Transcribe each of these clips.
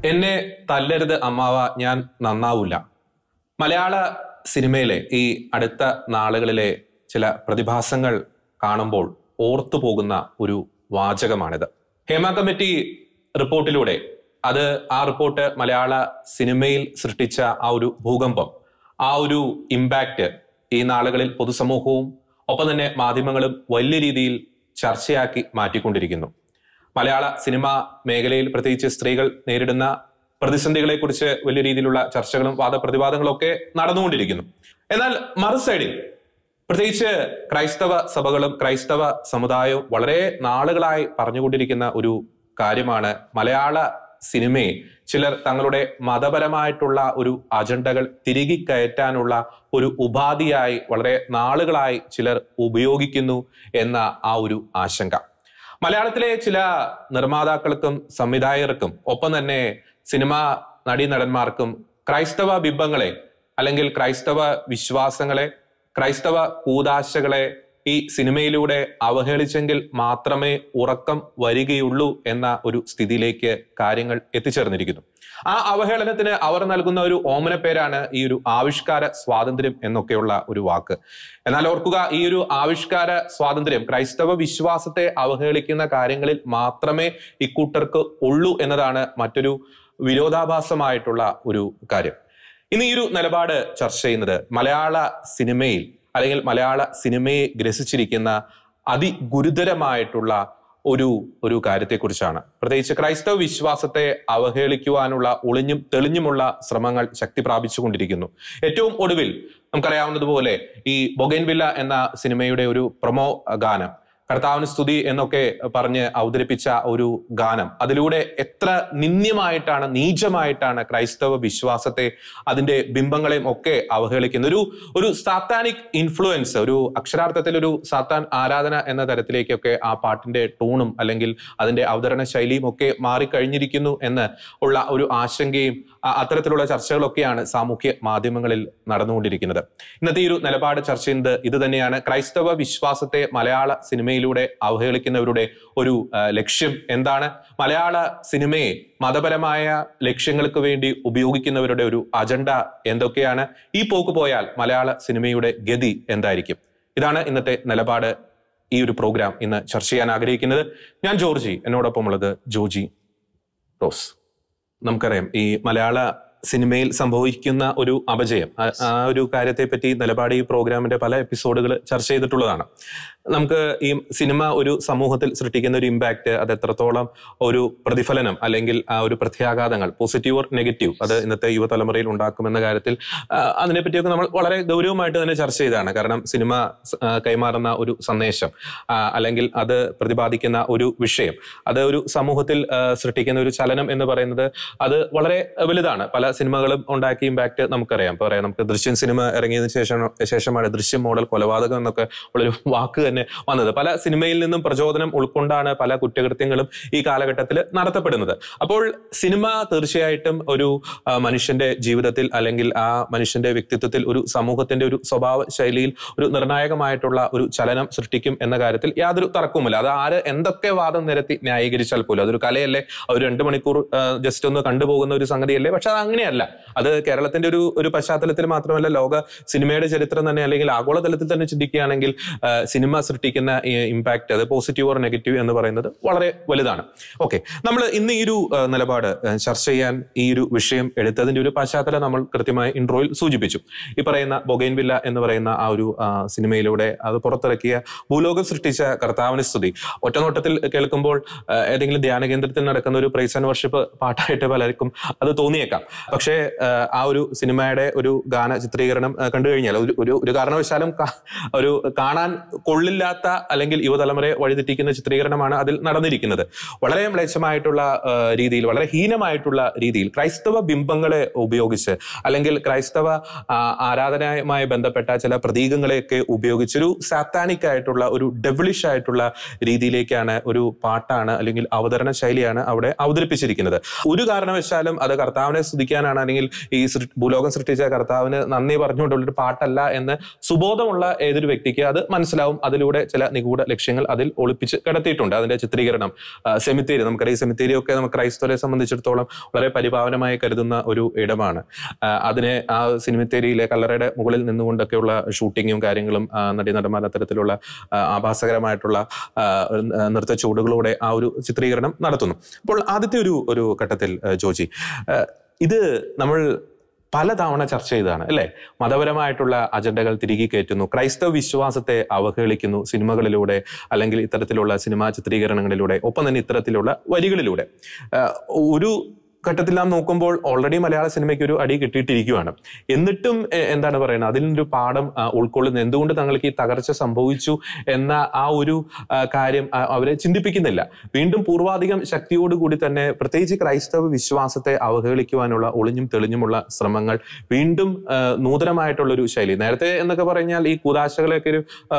എന്നെ തല്ലരുത് അമ്മാവ, ഞാൻ നന്നാവൂല. മലയാള സിനിമയിലെ ഈ അടുത്ത നാളുകളിലെ ചില പ്രതിഭാസങ്ങൾ കാണുമ്പോൾ ഓർത്തു പോകുന്ന ഒരു വാചകമാണിത്. ഹേമ കമ്മിറ്റി റിപ്പോർട്ടിലൂടെ ആ റിപ്പോർട്ട് മലയാള സിനിമയിൽ സൃഷ്ടിച്ച ആ ഒരു ഭൂകമ്പം, ആ ഒരു ഇമ്പാക്റ്റ് ഈ നാളുകളിൽ പൊതുസമൂഹവും ഒപ്പം തന്നെ മാധ്യമങ്ങളും വലിയ രീതിയിൽ ചർച്ചയാക്കി മാറ്റിക്കൊണ്ടിരിക്കുന്നു. മലയാള സിനിമാ മേഖലയിൽ പ്രത്യേകിച്ച് സ്ത്രീകൾ നേരിടുന്ന പ്രതിസന്ധികളെ കുറിച്ച് വലിയ രീതിയിലുള്ള ചർച്ചകളും വാദപ്രതിവാദങ്ങളും ഒക്കെ നടന്നുകൊണ്ടിരിക്കുന്നു. എന്നാൽ മറു സൈഡിൽ പ്രത്യേകിച്ച് ക്രൈസ്തവ സഭകളും ക്രൈസ്തവ സമുദായവും വളരെ നാളുകളായി പറഞ്ഞുകൊണ്ടിരിക്കുന്ന ഒരു കാര്യമാണ്, മലയാള സിനിമയെ ചിലർ തങ്ങളുടെ മതപരമായിട്ടുള്ള ഒരു അജണ്ടകൾ തിരികെ കയറ്റാനുള്ള ഒരു ഉപാധിയായി വളരെ നാളുകളായി ചിലർ ഉപയോഗിക്കുന്നു എന്ന ആ ഒരു ആശങ്ക. മലയാളത്തിലെ ചില നിർമ്മാതാക്കൾക്കും സംവിധായകർക്കും ഒപ്പം തന്നെ സിനിമാ നടീനടന്മാർക്കും ക്രൈസ്തവ ബിംബങ്ങളെ അല്ലെങ്കിൽ ക്രൈസ്തവ വിശ്വാസങ്ങളെ, ക്രൈസ്തവ കൂദാശകളെ ഈ സിനിമയിലൂടെ അവഹേളിച്ചെങ്കിൽ മാത്രമേ ഉറക്കം വരികയുള്ളൂ എന്ന ഒരു സ്ഥിതിയിലേക്ക് കാര്യങ്ങൾ എത്തിച്ചേർന്നിരിക്കുന്നു. ആ അവഹേളനത്തിന് അവർ നൽകുന്ന ഒരു ഓമന പേരാണ് ഈ ഒരു ആവിഷ്കാര സ്വാതന്ത്ര്യം എന്നൊക്കെയുള്ള ഒരു വാക്ക്. എന്നാൽ ഓർക്കുക, ഈ ഒരു ആവിഷ്കാര സ്വാതന്ത്ര്യം ക്രൈസ്തവ വിശ്വാസത്തെ അവഹേളിക്കുന്ന കാര്യങ്ങളിൽ മാത്രമേ ഇക്കൂട്ടർക്ക് ഉള്ളൂ എന്നതാണ് മറ്റൊരു വിരോധാഭാസമായിട്ടുള്ള ഒരു കാര്യം. ഇന്ന് ഈ ഒരു നിലപാട് ചർച്ച ചെയ്യുന്നത് മലയാള സിനിമയിൽ അല്ലെങ്കിൽ മലയാള സിനിമയെ ഗ്രസിച്ചിരിക്കുന്ന അതിഗുരുതരമായിട്ടുള്ള ഒരു കാര്യത്തെക്കുറിച്ചാണ്. പ്രത്യേകിച്ച് ക്രൈസ്തവ വിശ്വാസത്തെ അവഹേളിക്കുവാനുള്ള ഒളിഞ്ഞും തെളിഞ്ഞുമുള്ള ശ്രമങ്ങൾ ശക്തി പ്രാപിച്ചുകൊണ്ടിരിക്കുന്നു. ഏറ്റവും ഒടുവിൽ നമുക്കറിയാവുന്നതുപോലെ ഈ ബൊഗൈൻവില്ല എന്ന സിനിമയുടെ ഒരു പ്രൊമോ ഗാനം, കർത്താവിന് സ്തുതി എന്നൊക്കെ പറഞ്ഞ് അവതരിപ്പിച്ച ഒരു ഗാനം, അതിലൂടെ എത്ര നിന്ദ്യമായിട്ടാണ്, നീചമായിട്ടാണ് ക്രൈസ്തവ വിശ്വാസത്തെ അതിന്റെ ബിംബങ്ങളെയും ഒക്കെ അവഹേളിക്കുന്ന ഒരു സാത്താനിക് ഇൻഫ്ലുവൻസ്, ഒരു അക്ഷരാർത്ഥത്തിൽ ഒരു സാത്താൻ ആരാധന എന്ന തരത്തിലേക്കൊക്കെ ആ പാട്ടിന്റെ ടൂണും അല്ലെങ്കിൽ അതിന്റെ അവതരണ ശൈലിയും ഒക്കെ മാറിക്കഴിഞ്ഞിരിക്കുന്നു എന്ന് ഉള്ള ഒരു ആശങ്കയും അത്തരത്തിലുള്ള ചർച്ചകളൊക്കെയാണ് സാമൂഹ്യ മാധ്യമങ്ങളിൽ നടന്നുകൊണ്ടിരിക്കുന്നത്. ഇന്നത്തെ ഈ ഒരു നിലപാട് ചർച്ച ചെയ്യുന്നത് ഇത് തന്നെയാണ്. ക്രൈസ്തവ വിശ്വാസത്തെ മലയാള സിനിമയിലൂടെ അവഹേളിക്കുന്നവരുടെ ഒരു ലക്ഷ്യം എന്താണ്? മലയാള സിനിമയെ മതപരമായ ലക്ഷ്യങ്ങൾക്ക് വേണ്ടി ഉപയോഗിക്കുന്നവരുടെ ഒരു അജണ്ട എന്തൊക്കെയാണ്? ഈ പോക്ക് പോയാൽ മലയാള സിനിമയുടെ ഗതി എന്തായിരിക്കും? ഇതാണ് ഇന്നത്തെ നിലപാട്. ഈ ഒരു പ്രോഗ്രാം ഇന്ന് ചർച്ച ചെയ്യാൻ ആഗ്രഹിക്കുന്നത് ഞാൻ ജോർജി, എന്നോടൊപ്പം ഉള്ളത് ജോജി റോസ്. നമുക്കറിയാം, ഈ മലയാള സിനിമയിൽ സംഭവിക്കുന്ന ഒരു അപജയം, ആ ഒരു കാര്യത്തെ പറ്റി നിലപാട് ഈ പ്രോഗ്രാമിന്റെ പല എപ്പിസോഡുകൾ ചർച്ച ചെയ്തിട്ടുള്ളതാണ്. നമുക്ക് ഈ സിനിമ ഒരു സമൂഹത്തിൽ സൃഷ്ടിക്കുന്ന ഒരു ഇമ്പാക്ട്, അത് എത്രത്തോളം ഒരു പ്രതിഫലനം അല്ലെങ്കിൽ ആ ഒരു പ്രത്യാഘാതങ്ങൾ, പോസിറ്റീവ് ഓർ നെഗറ്റീവ്, അത് ഇന്നത്തെ യുവതലമുറയിൽ ഉണ്ടാക്കുമെന്ന കാര്യത്തിൽ അതിനെപ്പറ്റിയൊക്കെ നമ്മൾ വളരെ ഗൗരവമായിട്ട് തന്നെ ചർച്ച ചെയ്തതാണ്. കാരണം സിനിമ കൈമാറുന്ന ഒരു സന്ദേശം അല്ലെങ്കിൽ അത് പ്രതിപാദിക്കുന്ന ഒരു വിഷയം, അത് ഒരു സമൂഹത്തിൽ സൃഷ്ടിക്കുന്ന ഒരു ചലനം എന്ന് പറയുന്നത് അത് വളരെ വലുതാണ്. പല സിനിമകളും ഉണ്ടാക്കിയ ഇമ്പാക്ട് നമുക്കറിയാം. പറയാം, നമുക്ക് ദൃശ്യം സിനിമ ഇറങ്ങിയതിനു ശേഷമാണ് ദൃശ്യം മോഡൽ കൊലപാതകം എന്നൊക്കെ ഉള്ളൊരു വാക്ക് തന്നെ വന്നത്. പല സിനിമയിൽ നിന്നും പ്രചോദനം ഉൾക്കൊണ്ടാണ് പല കുറ്റകൃത്യങ്ങളും ഈ കാലഘട്ടത്തിൽ നടത്തപ്പെടുന്നത്. അപ്പോൾ സിനിമ തീർച്ചയായിട്ടും ഒരു മനുഷ്യന്റെ ജീവിതത്തിൽ അല്ലെങ്കിൽ ആ മനുഷ്യന്റെ വ്യക്തിത്വത്തിൽ, ഒരു സമൂഹത്തിന്റെ ഒരു സ്വഭാവ ശൈലിയിൽ ഒരു നിർണായകമായിട്ടുള്ള ഒരു ചലനം സൃഷ്ടിക്കും എന്ന കാര്യത്തിൽ യാതൊരു തർക്കവുമില്ല. അത് ആര് എന്തൊക്കെ വാദം നിരത്തി ന്യായീകരിച്ചാൽ പോലും അതൊരു കലയല്ലേ, ഒരു 2 മണിക്കൂർ ജസ്റ്റ് ഒന്ന് കണ്ടുപോകുന്ന ഒരു സംഗതിയല്ലേ. പക്ഷെ അത് അങ്ങനെയല്ല. അത് കേരളത്തിന്റെ ഒരു പശ്ചാത്തലത്തിൽ മാത്രമല്ല, ലോക സിനിമയുടെ ചരിത്രം തന്നെ അല്ലെങ്കിൽ ആഗോളതലത്തിൽ തന്നെ ചിന്തിക്കുകയാണെങ്കിൽ സിനിമ സൃഷ്ടിക്കുന്ന ഇമ്പാക്ട്, അത് പോസിറ്റീവ് ഓർ നെഗറ്റീവ് എന്ന് പറയുന്നത് വളരെ വലുതാണ്. ഓക്കെ, നമ്മൾ ഇന്ന് ഈ ഒരു നിലപാട് ചർച്ച ചെയ്യാൻ ഈ ഒരു വിഷയം എടുത്തതിന്റെ ഒരു പശ്ചാത്തലം നമ്മൾ കൃത്യമായി ഇൻട്രോയിൽ സൂചിപ്പിച്ചു. ഈ പറയുന്ന ബൊഗൈൻവില്ല എന്ന് പറയുന്ന ആ ഒരു സിനിമയിലൂടെ അത് പുറത്തിറക്കിയ ഭൂലോകം സൃഷ്ടിച്ച കർത്താവിന് സ്തുതി ഒറ്റനോട്ടത്തിൽ കേൾക്കുമ്പോൾ ഏതെങ്കിലും ധ്യാന കേന്ദ്രത്തിൽ നടക്കുന്ന ഒരു പ്രൈസ് ആൻഡ് വർഷിപ്പ് പാട്ടായിട്ട് പലർക്കും അത് തോന്നിയേക്കാം. പക്ഷേ ആ ഒരു സിനിമയുടെ ഒരു ഗാന ചിത്രീകരണം കണ്ടു കഴിഞ്ഞാൽ ഒരു കാരണവശാലും ഒരു കാണാൻ കൊള്ളില്ലാത്ത അല്ലെങ്കിൽ യുവതലമുറയെ വഴിതെറ്റിക്കുന്ന ചിത്രീകരണമാണ് അതിൽ നടന്നിരിക്കുന്നത്. വളരെ മ്ലേച്ഛമായിട്ടുള്ള രീതിയിൽ, വളരെ ഹീനമായിട്ടുള്ള രീതിയിൽ ക്രൈസ്തവ ബിംബങ്ങളെ ഉപയോഗിച്ച് അല്ലെങ്കിൽ ക്രൈസ്തവ ആരാധനയുമായി ബന്ധപ്പെട്ട ചില പ്രതീകങ്ങളെയൊക്കെ ഉപയോഗിച്ചൊരു സാത്താനിക് ആയിട്ടുള്ള, ഒരു ഡെവിളിഷ് ആയിട്ടുള്ള രീതിയിലേക്കാണ് ഒരു പാട്ടാണ് അല്ലെങ്കിൽ അവതരണ ശൈലിയാണ് അവിടെ അവതരിപ്പിച്ചിരിക്കുന്നത്. ഒരു കാരണവശാലും അത് കർത്താവിനെ സ്തുതിക്കാനാണ് അല്ലെങ്കിൽ ഈ ഭൂലോകം സൃഷ്ടിച്ച കർത്താവിന് നന്ദി പറഞ്ഞുകൊണ്ടുള്ളൊരു പാട്ടല്ല എന്ന് സുബോധമുള്ള ഏതൊരു വ്യക്തിക്ക് അത് മനസ്സിലാവും. അതിൽ സിനിമകളിലൂടെ ചില നിഗൂഢ ലക്ഷ്യങ്ങൾ അതിൽ ഒളിപ്പിച്ച് കിടത്തിയിട്ടുണ്ട്. അതിന്റെ ചിത്രീകരണം, സെമിത്തേരി, നമുക്കറിയാം സെമിത്തേരി ഒക്കെ നമുക്ക് ക്രൈസ്തവരെ സംബന്ധിച്ചിടത്തോളം വളരെ പരിപാവനമായി കരുതുന്ന ഒരു ഇടമാണ്. അതിനെ ആ സെമിത്തേരിയിലെ കല്ലറയുടെ മുകളിൽ നിന്നുകൊണ്ടൊക്കെയുള്ള ഷൂട്ടിങ്ങും കാര്യങ്ങളും നടന്മാർ അത്തരത്തിലുള്ള ആഭാസകരമായിട്ടുള്ള നൃത്ത ചുവടുകളോടെ ആ ഒരു ചിത്രീകരണം നടത്തുന്നു. അപ്പോൾ ആദ്യത്തെ ഒരു ഘട്ടത്തിൽ ജോജി, ഇത് നമ്മൾ പലതവണ ചർച്ച ചെയ്തതാണ് അല്ലെ? മതപരമായിട്ടുള്ള അജണ്ടകൾ തിരികെ കയറ്റുന്നു, ക്രൈസ്തവ വിശ്വാസത്തെ അവഹേളിക്കുന്നു സിനിമകളിലൂടെ, അല്ലെങ്കിൽ ഇത്തരത്തിലുള്ള സിനിമാ ചിത്രീകരണങ്ങളിലൂടെ, ഒപ്പം തന്നെ ഇത്തരത്തിലുള്ള വരികളിലൂടെ. ഒരു ഘട്ടത്തിൽ നാം നോക്കുമ്പോൾ ഓൾറെഡി മലയാള സിനിമയ്ക്ക് ഒരു അടി കിട്ടിയിട്ടിരിക്കുകയാണ്. എന്നിട്ടും എന്താണ് പറയുന്നത്, അതിൽ നിന്നൊരു പാഠം ഉൾക്കൊള്ളുന്നു. എന്തുകൊണ്ട് തങ്ങൾക്ക് ഈ തകർച്ച സംഭവിച്ചു എന്ന ആ ഒരു കാര്യം അവരെ ചിന്തിപ്പിക്കുന്നില്ല. വീണ്ടും പൂർവാധികം ശക്തിയോടുകൂടി തന്നെ പ്രത്യേകിച്ച് ക്രൈസ്തവ വിശ്വാസത്തെ അവഹേളിക്കുവാനുള്ള ഒളിഞ്ഞും തെളിഞ്ഞുമുള്ള ശ്രമങ്ങൾ വീണ്ടും നൂതനമായിട്ടുള്ള ഒരു ശൈലി. നേരത്തെ എന്നൊക്കെ പറഞ്ഞാൽ ഈ കുദാശകളൊക്കെ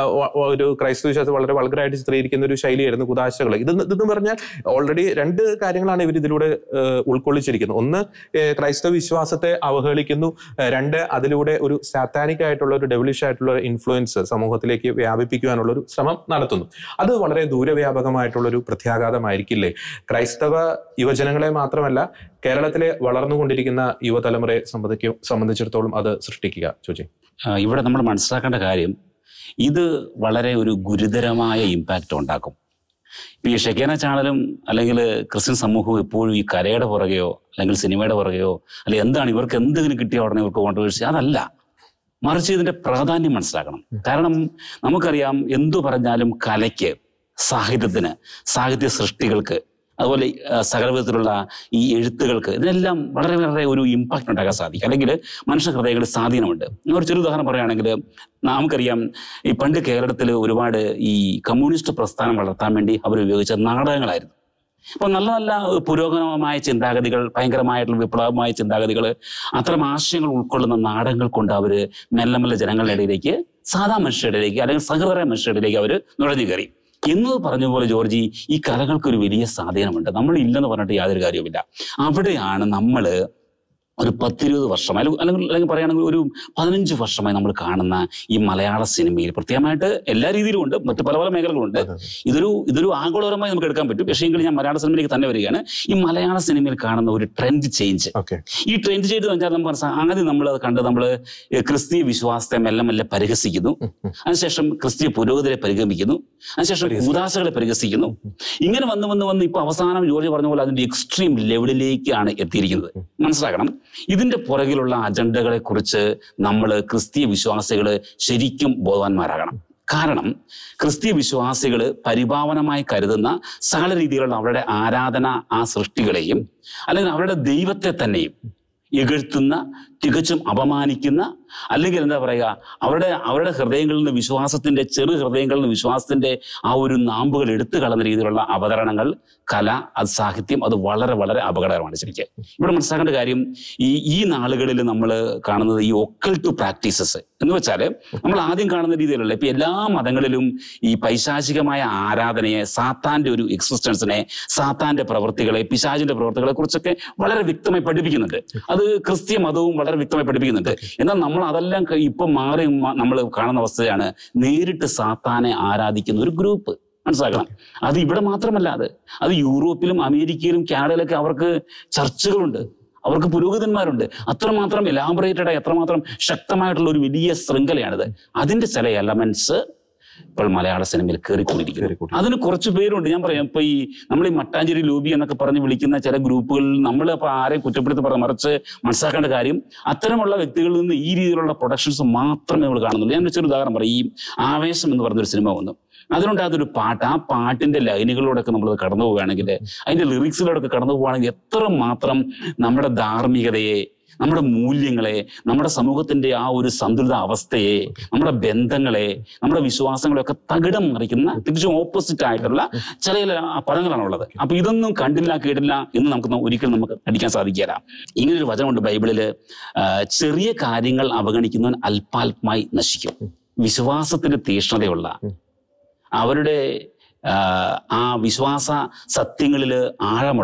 ഒരു ക്രൈസ്തവ വിശ്വാസത്തെ വളരെ വൾഗറായിട്ട് ചിത്രീകരിക്കുന്ന ഒരു ശൈലിയായിരുന്നു കുദാശകൾ. ഇതെന്ന് പറഞ്ഞാൽ ഓൾറെഡി രണ്ട് കാര്യങ്ങളാണ് ഇവർ ഇതിലൂടെ ഉൾക്കൊള്ളിച്ചിരിക്കുന്നു. ഒന്ന്, ക്രൈസ്തവ വിശ്വാസത്തെ അവഹേളിക്കുന്നു. രണ്ട്, അതിലൂടെ ഒരു സാത്താനിക് ആയിട്ടുള്ള ഒരു ഡെവിലിഷ് ആയിട്ടുള്ള ഒരു ഇൻഫ്ലുവൻസ് സമൂഹത്തിലേക്ക് വ്യാപിപ്പിക്കുവാനുള്ള ഒരു ശ്രമം നടത്തുന്നു. അത് വളരെ ദൂരവ്യാപകമായിട്ടുള്ള ഒരു പ്രത്യാഘാതമായിരിക്കില്ലേ ക്രൈസ്തവ യുവജനങ്ങളെ മാത്രമല്ല കേരളത്തിലെ വളർന്നുകൊണ്ടിരിക്കുന്ന യുവതലമുറയെ സംബന്ധിച്ചിടത്തോളം അത് സൃഷ്ടിക്കുക? ചോദിച്ചു, ഇവിടെ നമ്മൾ മനസ്സിലാക്കേണ്ട കാര്യം, ഇത് വളരെ ഒരു ഗുരുതരമായ ഇമ്പാക്റ്റ് ഉണ്ടാക്കും. ഇപ്പൊ ഈ ഷെക്കേന ചാനലും അല്ലെങ്കിൽ ക്രിസ്ത്യൻ സമൂഹവും എപ്പോഴും ഈ കരയുടെ പുറകെയോ അല്ലെങ്കിൽ സിനിമയുടെ പുറകെയോ അല്ലെങ്കിൽ എന്താണ് ഇവർക്ക് എന്തെങ്കിലും കിട്ടിയ ഉടനെ ഇവർക്ക് കോൺട്രവേഴ്സി, അതല്ല. മറിച്ച് ഇതിന്റെ പ്രാധാന്യം മനസ്സിലാക്കണം. കാരണം നമുക്കറിയാം, എന്തു പറഞ്ഞാലും കലയ്ക്ക്, സാഹിത്യത്തിന്, സാഹിത്യ സൃഷ്ടികൾക്ക്, അതുപോലെ സകലവിധത്തിലുള്ള ഈ എഴുത്തുകൾക്ക്, ഇതിനെല്ലാം വളരെ വളരെ ഒരു ഇമ്പാക്റ്റ് ഉണ്ടാക്കാൻ സാധിക്കും, അല്ലെങ്കിൽ മനുഷ്യ ഹൃദയങ്ങളിൽ സ്വാധീനമുണ്ട്. ഒരു ചെറു ഉദാഹരണം പറയുകയാണെങ്കിൽ, നമുക്കറിയാം ഈ പണ്ട് കേരളത്തിൽ ഒരുപാട് ഈ കമ്മ്യൂണിസ്റ്റ് പ്രസ്ഥാനം വളർത്താൻ വേണ്ടി അവർ ഉപയോഗിച്ച നാടകങ്ങളായിരുന്നു. അപ്പൊ നല്ല നല്ല പുരോഗമനമായ ചിന്താഗതികൾ, ഭയങ്കരമായിട്ടുള്ള വിപ്ലവമായ ചിന്താഗതികൾ, അത്തരം ആശയങ്ങൾ ഉൾക്കൊള്ളുന്ന നാടകങ്ങൾ കൊണ്ട് അവര് മെല്ലെ മെല്ലെ ജനങ്ങളുടെ ഇടയിലേക്ക്, സാധാ മനുഷ്യരുടെ ഇടയിലേക്ക് അല്ലെങ്കിൽ സഹൃദയ മനുഷ്യരുടെ ഇടയിലേക്ക് അവർ നുഴഞ്ഞു കയറി. എന്ന് പറഞ്ഞ പോലെ ജോർജി, ഈ കലകൾക്കൊരു വലിയ സ്വാധീനമുണ്ട്. നമ്മൾ ഇല്ലെന്ന് പറഞ്ഞിട്ട് യാതൊരു കാര്യവുമില്ല. അവിടെയാണ് നമ്മൾ ഒരു 10-20 വർഷമായി അല്ലെങ്കിൽ പറയുകയാണെങ്കിൽ ഒരു 15 വർഷമായി നമ്മൾ കാണുന്ന ഈ മലയാള സിനിമയിൽ, പ്രത്യേകമായിട്ട് എല്ലാ രീതിയിലും ഉണ്ട്, മറ്റു പല പല മേഖലകളുണ്ട്. ഇതൊരു ആഗോളപരമായി നമുക്ക് എടുക്കാൻ പറ്റും. പക്ഷേ എങ്കിൽ ഞാൻ മലയാള സിനിമയിലേക്ക് തന്നെ വരികയാണ്. ഈ മലയാള സിനിമയിൽ കാണുന്ന ഒരു ട്രെൻഡ് ചേഞ്ച്, ഈ ട്രെൻഡ് ചേഞ്ച് എന്ന് വെച്ചാൽ നമുക്ക് ആദ്യം നമ്മൾ നമ്മൾ ക്രിസ്തീയ വിശ്വാസത്തെ മെല്ലെ മെല്ലെ പരിഹസിക്കുന്നു, അതിനുശേഷം ക്രിസ്തീയ പുരോഗതിയെ പരിഗമിക്കുന്നു, അതിനുശേഷം കൂദാശകളെ പരിഹസിക്കുന്നു. ഇങ്ങനെ വന്ന് ഇപ്പൊ അവസാനം ജോർജ് പറഞ്ഞ പോലെ അതിന്റെ എക്സ്ട്രീം ലെവലിലേക്കാണ് എത്തിയിരിക്കുന്നത്. മനസ്സിലാക്കണം, ഇതിന്റെ പുറകിലുള്ള അജണ്ടകളെ കുറിച്ച് നമ്മൾ ക്രിസ്തീയ വിശ്വാസികൾ ശരിക്കും ബോധവാന്മാരാകണം. കാരണം ക്രിസ്തീയ വിശ്വാസികൾ പരിഭാവനമായി കരുതുന്ന സകല രീതിയിലുള്ള അവരുടെ ആരാധന, ആ സൃഷ്ടികളെയും അല്ലെങ്കിൽ അവരുടെ ദൈവത്തെ തന്നെയും ഇകഴ്ത്തുന്ന, തികച്ചും അപമാനിക്കുന്ന, അല്ലെങ്കിൽ എന്താ പറയുക, അവരുടെ ഹൃദയങ്ങളിൽ നിന്ന് വിശ്വാസത്തിന്റെ, ചെറു ഹൃദയങ്ങളിൽ നിന്ന് വിശ്വാസത്തിന്റെ ആ ഒരു നാമ്പുകൾ എടുത്തു കളയുന്ന രീതിയിലുള്ള അവതരണങ്ങൾ, കല, അത് സാഹിത്യം, അത് വളരെ വളരെ അപകടകരമാണ്. ശരിക്കും ഇവിടെ മനസ്സിലാക്കേണ്ട കാര്യം, ഈ നാളുകളിൽ നമ്മൾ കാണുന്നത് ഈ ഒക്കൾട്ട് പ്രാക്ടീസസ് എന്ന് വെച്ചാൽ, നമ്മൾ ആദ്യം കാണുന്ന രീതിയിലുള്ള ഇപ്പൊ എല്ലാ മതങ്ങളിലും ഈ പൈശാചികമായ ആരാധനയെ, സാത്താന്റെ ഒരു എക്സിസ്റ്റൻസിനെ, സാത്താന്റെ പ്രവൃത്തികളെ, പിശാചിന്റെ പ്രവൃത്തികളെ കുറിച്ചൊക്കെ വളരെ വ്യക്തമായി പഠിപ്പിക്കുന്നുണ്ട്. അത് ക്രിസ്തീയ മതവും വളരെ വ്യക്തമായി പഠിപ്പിക്കുന്നുണ്ട്. എന്നാൽ നമ്മൾ അതെല്ലാം ഇപ്പം മാറി നമ്മൾ കാണുന്ന അവസ്ഥയാണ് നേരിട്ട് സാത്താനെ ആരാധിക്കുന്ന ഒരു ഗ്രൂപ്പ്. മനസ്സിലാക്കണം, അത് ഇവിടെ മാത്രമല്ല, അത് യൂറോപ്പിലും അമേരിക്കയിലും കാനഡയിലൊക്കെ അവർക്ക് ചർച്ചുകളുണ്ട്, അവർക്ക് പുരോഹിതന്മാരുണ്ട്. അത്രമാത്രം എലാബറേറ്റഡ്, എത്രമാത്രം ശക്തമായിട്ടുള്ള ഒരു വലിയ ശൃംഖലയാണിത്. അതിന്റെ ചില എലമെന്റ്സ് ഇപ്പോൾ മലയാള സിനിമയിൽ കയറിക്കൂടിയിരിക്കുന്നു. അതിന് കുറച്ച് പേരുണ്ട്. ഞാൻ പറയാം, ഇപ്പൊ നമ്മൾ ഈ മട്ടാഞ്ചേരി ലോബി എന്നൊക്കെ പറഞ്ഞ് വിളിക്കുന്ന ചില ഗ്രൂപ്പുകളിൽ നമ്മൾ അപ്പൊ ആരെയും കുറ്റപ്പെടുത്തി പറയാം, മറിച്ച് മനസ്സിലാക്കേണ്ട കാര്യം, അത്തരമുള്ള വ്യക്തികളിൽ നിന്ന് ഈ രീതിയിലുള്ള പ്രൊഡക്ഷൻസ് മാത്രമേ നമ്മൾ കാണുന്നുള്ളൂ. ഞാൻ വെച്ചൊരു ഉദാഹരണം പറയും. ഈ ആവേശം എന്ന് പറഞ്ഞൊരു സിനിമ വന്നു, അതിനുണ്ടാകുന്നൊരു പാട്ട്, ആ പാട്ടിന്റെ ലൈനുകളിലൂടെയൊക്കെ നമ്മൾ കടന്നു പോവുകയാണെങ്കിൽ, അതിന്റെ ലിറിക്സിലൂടെയൊക്കെ കടന്നു പോവുകയാണെങ്കിൽ എത്രമാത്രം നമ്മുടെ ധാർമ്മികതയെ, നമ്മുടെ മൂല്യങ്ങളെ, നമ്മുടെ സമൂഹത്തിന്റെ ആ ഒരു സന്തുലിത അവസ്ഥയെ, നമ്മുടെ ബന്ധങ്ങളെ, നമ്മുടെ വിശ്വാസങ്ങളെയൊക്കെ തകിടം മറിക്കുന്ന തികച്ചും ഓപ്പോസിറ്റ് ആയിട്ടുള്ള ചില പദങ്ങളാണുള്ളത്. അപ്പൊ ഇതൊന്നും കണ്ടില്ല കേട്ടില്ല എന്ന് ഒരിക്കലും നമുക്ക് അടിക്കാൻ സാധിക്കില്ല. ഇങ്ങനൊരു വചനമുണ്ട് ബൈബിളില്, ചെറിയ കാര്യങ്ങൾ അവഗണിക്കുന്നവൻ അല്പാൽപമായി നശിക്കും. വിശ്വാസത്തിന്റെ തീഷ്ണതയുള്ള, അവരുടെ ആ വിശ്വാസ സത്യങ്ങളിൽ ആഴമുള്ള,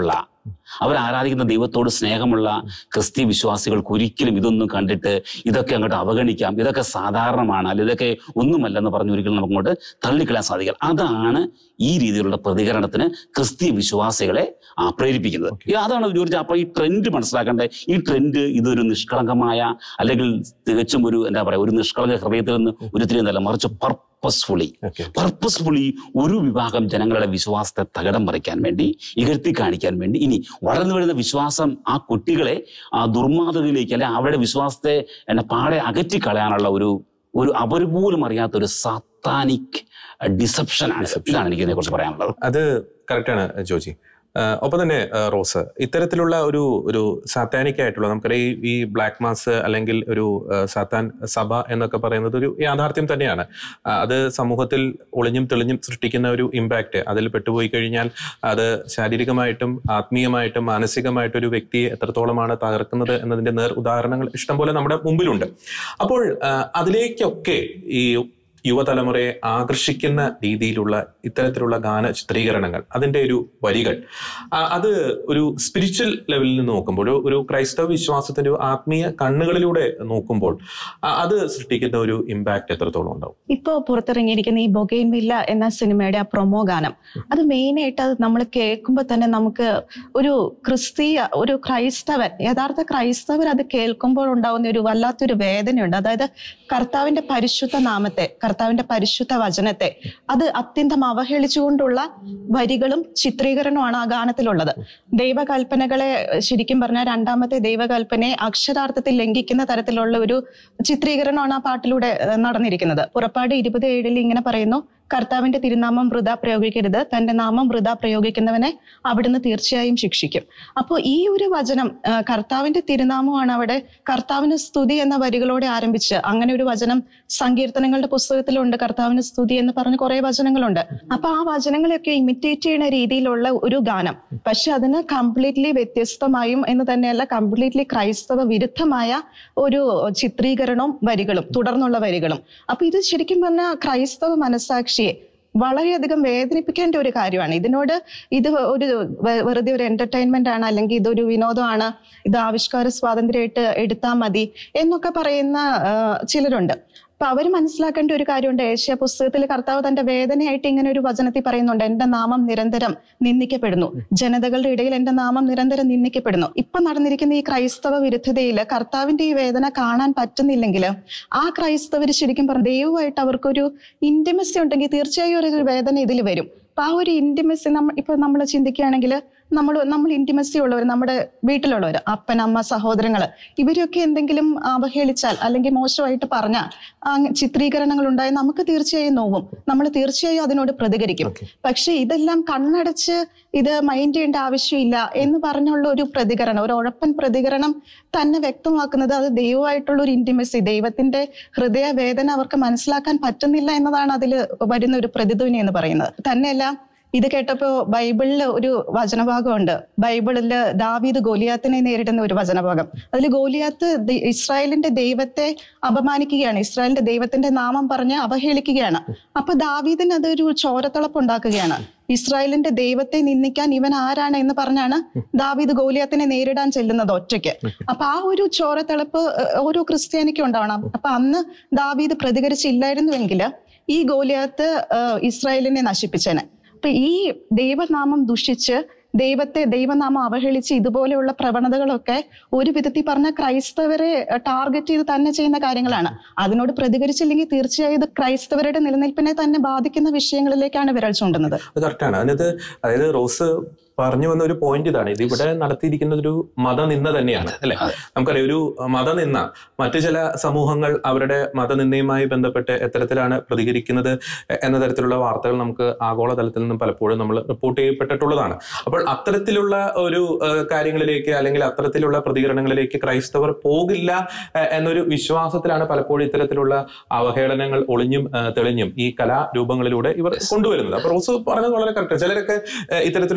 അവർ ആരാധിക്കുന്ന ദൈവത്തോട് സ്നേഹമുള്ള ക്രിസ്തീയ വിശ്വാസികൾക്ക് ഒരിക്കലും ഇതൊന്നും കണ്ടിട്ട് ഇതൊക്കെ അങ്ങോട്ട് അവഗണിക്കാം, ഇതൊക്കെ സാധാരണമാണ്, അല്ലെങ്കിൽ ഇതൊക്കെ ഒന്നുമല്ലെന്ന് പറഞ്ഞ് ഒരിക്കലും നമുക്ക് അങ്ങോട്ട് തള്ളിക്കളയാൻ സാധിക്കില്ല. അതാണ് ഈ രീതിയിലുള്ള പ്രതികരണത്തിന് ക്രിസ്തീയ വിശ്വാസികളെ പ്രേരിപ്പിക്കുന്നത്. അതാണ് ജോർജ്. അപ്പൊ ഈ ട്രെൻഡ് മനസ്സിലാക്കേണ്ടത്, ഈ ട്രെൻഡ് ഇതൊരു നിഷ്കളങ്കമായ അല്ലെങ്കിൽ തികച്ചും ഒരു എന്താ പറയുക ഒരു നിഷ്കളങ്ക ഹൃദയത്തിൽ നിന്ന് ഉരുത്തിരിയുന്നതല്ല, മറിച്ച് പർപ്പസ്ഫുള്ളി ഒരു വിഭാഗം ജനങ്ങളുടെ വിശ്വാസത്തെ തകിടം മറിക്കാൻ വേണ്ടി, ഇകഴ്ത്തി കാണിക്കാൻ വേണ്ടി, ഇനി വളർന്നു വരുന്ന വിശ്വാസം ആ കുട്ടികളെ ആ ദുർമാർഗതയിലേക്ക് അല്ലെ അവരുടെ വിശ്വാസത്തെ പാടെ അകറ്റിക്കളയാനുള്ള ഒരു അവർ പോലും അറിയാത്ത ഒരു സാത്താനിക് ഡിസെപ്ഷൻ ആണ്. ഇതാണ് എനിക്ക് ഇതിനെ കുറിച്ച് പറയാനുള്ളത്. അത് കറക്റ്റാണ് ജോജി. ഒപ്പം തന്നെ റോസ്, ഇത്തരത്തിലുള്ള ഒരു സാത്താനിക് ആയിട്ടുള്ള നമുക്കറിയാം ഈ ബ്ലാക്ക് മാസ് അല്ലെങ്കിൽ ഒരു സാത്താൻ സഭ എന്നൊക്കെ പറയുന്നത് ഒരു യാഥാർത്ഥ്യം തന്നെയാണ്. അത് സമൂഹത്തിൽ ഒളിഞ്ഞും തെളിഞ്ഞും സൃഷ്ടിക്കുന്ന ഒരു ഇമ്പാക്റ്റ്, അതിൽ പെട്ടുപോയി കഴിഞ്ഞാൽ അത് ശാരീരികമായിട്ടും ആത്മീയമായിട്ടും മാനസികമായിട്ടും ഒരു വ്യക്തിയെ എത്രത്തോളമാണ് തകർക്കുന്നത് എന്നതിന്റെ നേർ ഉദാഹരണങ്ങൾ ഇഷ്ടംപോലെ നമ്മുടെ മുമ്പിലുണ്ട്. അപ്പോൾ അതിലേക്കൊക്കെ ഈ യുവതലമുറയെ ആകർഷിക്കുന്ന രീതിയിലുള്ള ഇത്തരത്തിലുള്ള ഗാന ചിത്രീകരണങ്ങൾ, അതിൻ്റെ ഒരു വരികൾ, അത് ഒരു സ്പിരിച്വൽ ലെവലിൽ നിന്ന് നോക്കുമ്പോൾ, ഒരു ക്രൈസ്തവ വിശ്വാസത്തിന്റെ ആത്മീയ കണ്ണുകളിലൂടെ നോക്കുമ്പോൾ അത് സൃഷ്ടിക്കുന്ന ഒരു ഇമ്പാക്ട് എത്രത്തോളം ഉണ്ടാവും? ഇപ്പോ പുറത്തിറങ്ങിയിരിക്കുന്ന ഈ ബൊഗെയിൻവില്ല എന്ന സിനിമയുടെ ആ പ്രൊമോ ഗാനം, അത് മെയിനായിട്ട് അത് നമ്മൾ കേൾക്കുമ്പോൾ തന്നെ നമുക്ക് ഒരു ക്രൈസ്തവൻ, യഥാർത്ഥ ക്രൈസ്തവർ അത് കേൾക്കുമ്പോൾ ഉണ്ടാവുന്ന ഒരു വല്ലാത്തൊരു വേദനയുണ്ട്. അതായത് കർത്താവിന്റെ പരിശുദ്ധ നാമത്തെ, കർത്താവിന്റെ പരിശുദ്ധ വചനത്തെ അത് അത്യന്തം അവഹേളിച്ചുകൊണ്ടുള്ള വരികളും ചിത്രീകരണമാണ് ആ ഗാനത്തിലുള്ളത്. ദൈവകൽപ്പനകളെ ശരിക്കും പറഞ്ഞാൽ രണ്ടാമത്തെ ദൈവകൽപ്പനയെ അക്ഷരാർത്ഥത്തിൽ ലംഘിക്കുന്ന തരത്തിലുള്ള ഒരു ചിത്രീകരണമാണ് ആ പാട്ടിലൂടെ നടന്നിരിക്കുന്നത്. പുറപ്പാട് 20:7 ഇങ്ങനെ പറയുന്നു, കർത്താവിന്റെ തിരുനാമം വൃഥാ പ്രയോഗിക്കരുത്, തന്റെ നാമം വൃഥാ പ്രയോഗിക്കുന്നവനെ അവിടുന്ന് തീർച്ചയായും ശിക്ഷിക്കും. അപ്പോൾ ഈ ഒരു വചനം, കർത്താവിന്റെ തിരുനാമമാണ് അവിടെ കർത്താവിന് സ്തുതി എന്ന വരികളോടെ ആരംഭിച്ച്, അങ്ങനെ ഒരു വചനം സങ്കീർത്തനങ്ങളുടെ പുസ്തകത്തിലുണ്ട്, കർത്താവിന് സ്തുതി എന്ന് പറഞ്ഞ് കുറെ വചനങ്ങളുണ്ട്. അപ്പൊ ആ വചനങ്ങളെയൊക്കെ ഇമിറ്റേറ്റ് ചെയ്യുന്ന രീതിയിലുള്ള ഒരു ഗാനം, പക്ഷെ അതിന് കംപ്ലീറ്റ്ലി വ്യത്യസ്തമായും എന്ന് തന്നെയല്ല, കംപ്ലീറ്റ്ലി ക്രൈസ്തവ വിരുദ്ധമായ ഒരു ചിത്രീകരണവും വരികളും തുടർന്നുള്ള വരികളും. അപ്പൊ ഇത് ശരിക്കും പറഞ്ഞാൽ ക്രൈസ്തവ മനസ്സാക്ഷി വളരെയധികം വേദനിപ്പിക്കേണ്ട ഒരു കാര്യമാണ്. ഇത് വെറുതെ ഒരു എന്റർടൈൻമെന്റ് ആണ്, അല്ലെങ്കിൽ ഇതൊരു വിനോദമാണ്, ഇത് ആവിഷ്കാര സ്വാതന്ത്ര്യമായിട്ട് എടുത്താൽ മതി എന്നൊക്കെ പറയുന്ന ചിലരുണ്ട്. അപ്പൊ അവർ മനസ്സിലാക്കേണ്ട ഒരു കാര്യമുണ്ട്. ഏഷ്യ പുസ്തകത്തിൽ കർത്താവ് തന്റെ വേദനയായിട്ട് ഇങ്ങനെ ഒരു വചനത്തിൽ പറയുന്നുണ്ട്, എന്റെ നാമം നിരന്തരം നിന്ദിക്കപ്പെടുന്നു, ജനതകളുടെ ഇടയിൽ എന്റെ നാമം നിരന്തരം നിന്ദിക്കപ്പെടുന്നു. ഇപ്പൊ നടന്നിരിക്കുന്ന ഈ ക്രൈസ്തവ വിരുദ്ധതയിൽ കർത്താവിന്റെ ഈ വേദന കാണാൻ പറ്റുന്നില്ലെങ്കിൽ ആ ക്രൈസ്തവർ ശരിക്കും പറഞ്ഞ ദൈവമായിട്ട് അവർക്കൊരു ഇന്റിമസി ഉണ്ടെങ്കിൽ തീർച്ചയായും ഒരു വേദന ഇതിൽ വരും. അപ്പൊ ആ ഒരു ഇന്റിമസി ഇപ്പൊ നമ്മൾ ചിന്തിക്കുകയാണെങ്കിൽ നമ്മൾ ഇന്റിമസി ഉള്ളവർ, നമ്മുടെ വീട്ടിലുള്ളവർ, അപ്പൻ, അമ്മ, സഹോദരങ്ങള്, ഇവരൊക്കെ എന്തെങ്കിലും അവഹേളിച്ചാൽ അല്ലെങ്കിൽ മോശമായിട്ട് പറഞ്ഞാൽ ചിത്രീകരണങ്ങൾ ഉണ്ടായാൽ നമുക്ക് തീർച്ചയായും നോവും, നമ്മൾ തീർച്ചയായും അതിനോട് പ്രതികരിക്കും. പക്ഷെ ഇതെല്ലാം കണ്ണടച്ച് ഇത് മൈൻഡ് ചെയ്യേണ്ട ആവശ്യമില്ല എന്ന് പറഞ്ഞുള്ള ഒരു പ്രതികരണം, ഒരു ഉഴപ്പൻ പ്രതികരണം തന്നെ വ്യക്തമാക്കുന്നത് അത് ദൈവമായിട്ടുള്ള ഒരു ഇന്റിമസി, ദൈവത്തിന്റെ ഹൃദയവേദന അവർക്ക് മനസ്സിലാക്കാൻ പറ്റുന്നില്ല എന്നതാണ് അതിൽ വരുന്ന ഒരു പ്രതിധ്വനി എന്ന് പറയുന്നത്. തന്നെയല്ല, ഇത് കേട്ടപ്പോ ബൈബിളിൽ ഒരു വചനഭാഗമുണ്ട്. ബൈബിളില് ദാവീദ് ഗോലിയാത്തിനെ നേരിടുന്ന ഒരു വചനഭാഗം. അതിൽ ഗോലിയാത്ത് ഇസ്രായേലിന്റെ ദൈവത്തെ അപമാനിക്കുകയാണ്, ഇസ്രായേലിന്റെ ദൈവത്തിന്റെ നാമം പറഞ്ഞ് അവഹേളിക്കുകയാണ്. അപ്പൊ ദാവീദിന് അതൊരു ചോരത്തിളപ്പ് ഉണ്ടാക്കുകയാണ്. ഇസ്രായേലിന്റെ ദൈവത്തെ നിന്ദിക്കാൻ ഇവൻ ആരാണ് എന്ന് പറഞ്ഞാണ് ദാവീദ് ഗോലിയാത്തിനെ നേരിടാൻ ചെല്ലുന്നത് ഒറ്റയ്ക്ക്. അപ്പൊ ആ ഒരു ചോരത്തിളപ്പ് ഓരോ ക്രിസ്ത്യാനിക്കും ഉണ്ടാവണം. അപ്പൊ അന്ന് ദാവീദ് പ്രതികരിച്ചില്ലായിരുന്നുവെങ്കിൽ ഈ ഗോലിയാത്ത് ഇസ്രായേലിനെ നശിപ്പിച്ചേനെ. അപ്പൊ ഈ ദൈവനാമം ദുഷിച്ച് ദൈവനാമം അവഹേളിച്ച് ഇതുപോലെയുള്ള പ്രവണതകളൊക്കെ ഒരു വിധത്തിൽ പറഞ്ഞ ക്രൈസ്തവരെ ടാർഗറ്റ് ചെയ്ത് തന്നെ ചെയ്യുന്ന കാര്യങ്ങളാണ്. അതിനോട് പ്രതികരിച്ചില്ലെങ്കിൽ തീർച്ചയായും ഇത് ക്രൈസ്തവരുടെ നിലനിൽപ്പിനെ തന്നെ ബാധിക്കുന്ന വിഷയങ്ങളിലേക്കാണ് വിരൽ ചൂണ്ടുന്നത്. കറക്റ്റാണ്. അതായത് റോസ് പറഞ്ഞു വന്ന ഒരു പോയിന്റ് ഇതാണ്. ഇത് ഇവിടെ നടത്തിയിരിക്കുന്നത് ഒരു മതനിന്ദ തന്നെയാണ്, അല്ലെ? നമുക്കറിയാം, ഒരു മതനിന്ദ മറ്റു ചില സമൂഹങ്ങൾ അവരുടെ മതനിന്ദയുമായി ബന്ധപ്പെട്ട് എത്തരത്തിലാണ് പ്രതികരിക്കുന്നത് എന്ന തരത്തിലുള്ള വാർത്തകൾ നമുക്ക് ആഗോളതലത്തിൽ നിന്നും പലപ്പോഴും നമ്മൾ റിപ്പോർട്ട് ചെയ്യപ്പെട്ടിട്ടുള്ളതാണ്. അപ്പോൾ അത്തരത്തിലുള്ള ഒരു കാര്യങ്ങളിലേക്ക് അല്ലെങ്കിൽ അത്തരത്തിലുള്ള പ്രതികരണങ്ങളിലേക്ക് ക്രൈസ്തവർ പോകില്ല എന്നൊരു വിശ്വാസത്തിലാണ് പലപ്പോഴും ഇത്തരത്തിലുള്ള അവഹേളനങ്ങൾ ഒളിഞ്ഞും തെളിഞ്ഞും ഈ കലാരൂപങ്ങളിലൂടെ ഇവർ കൊണ്ടുവരുന്നത്. അപ്പൊ റോസ് പറഞ്ഞത് വളരെ കറക്റ്റ്. ചിലരൊക്കെ ഇത്തരത്തിലുള്ള വീഡിയോ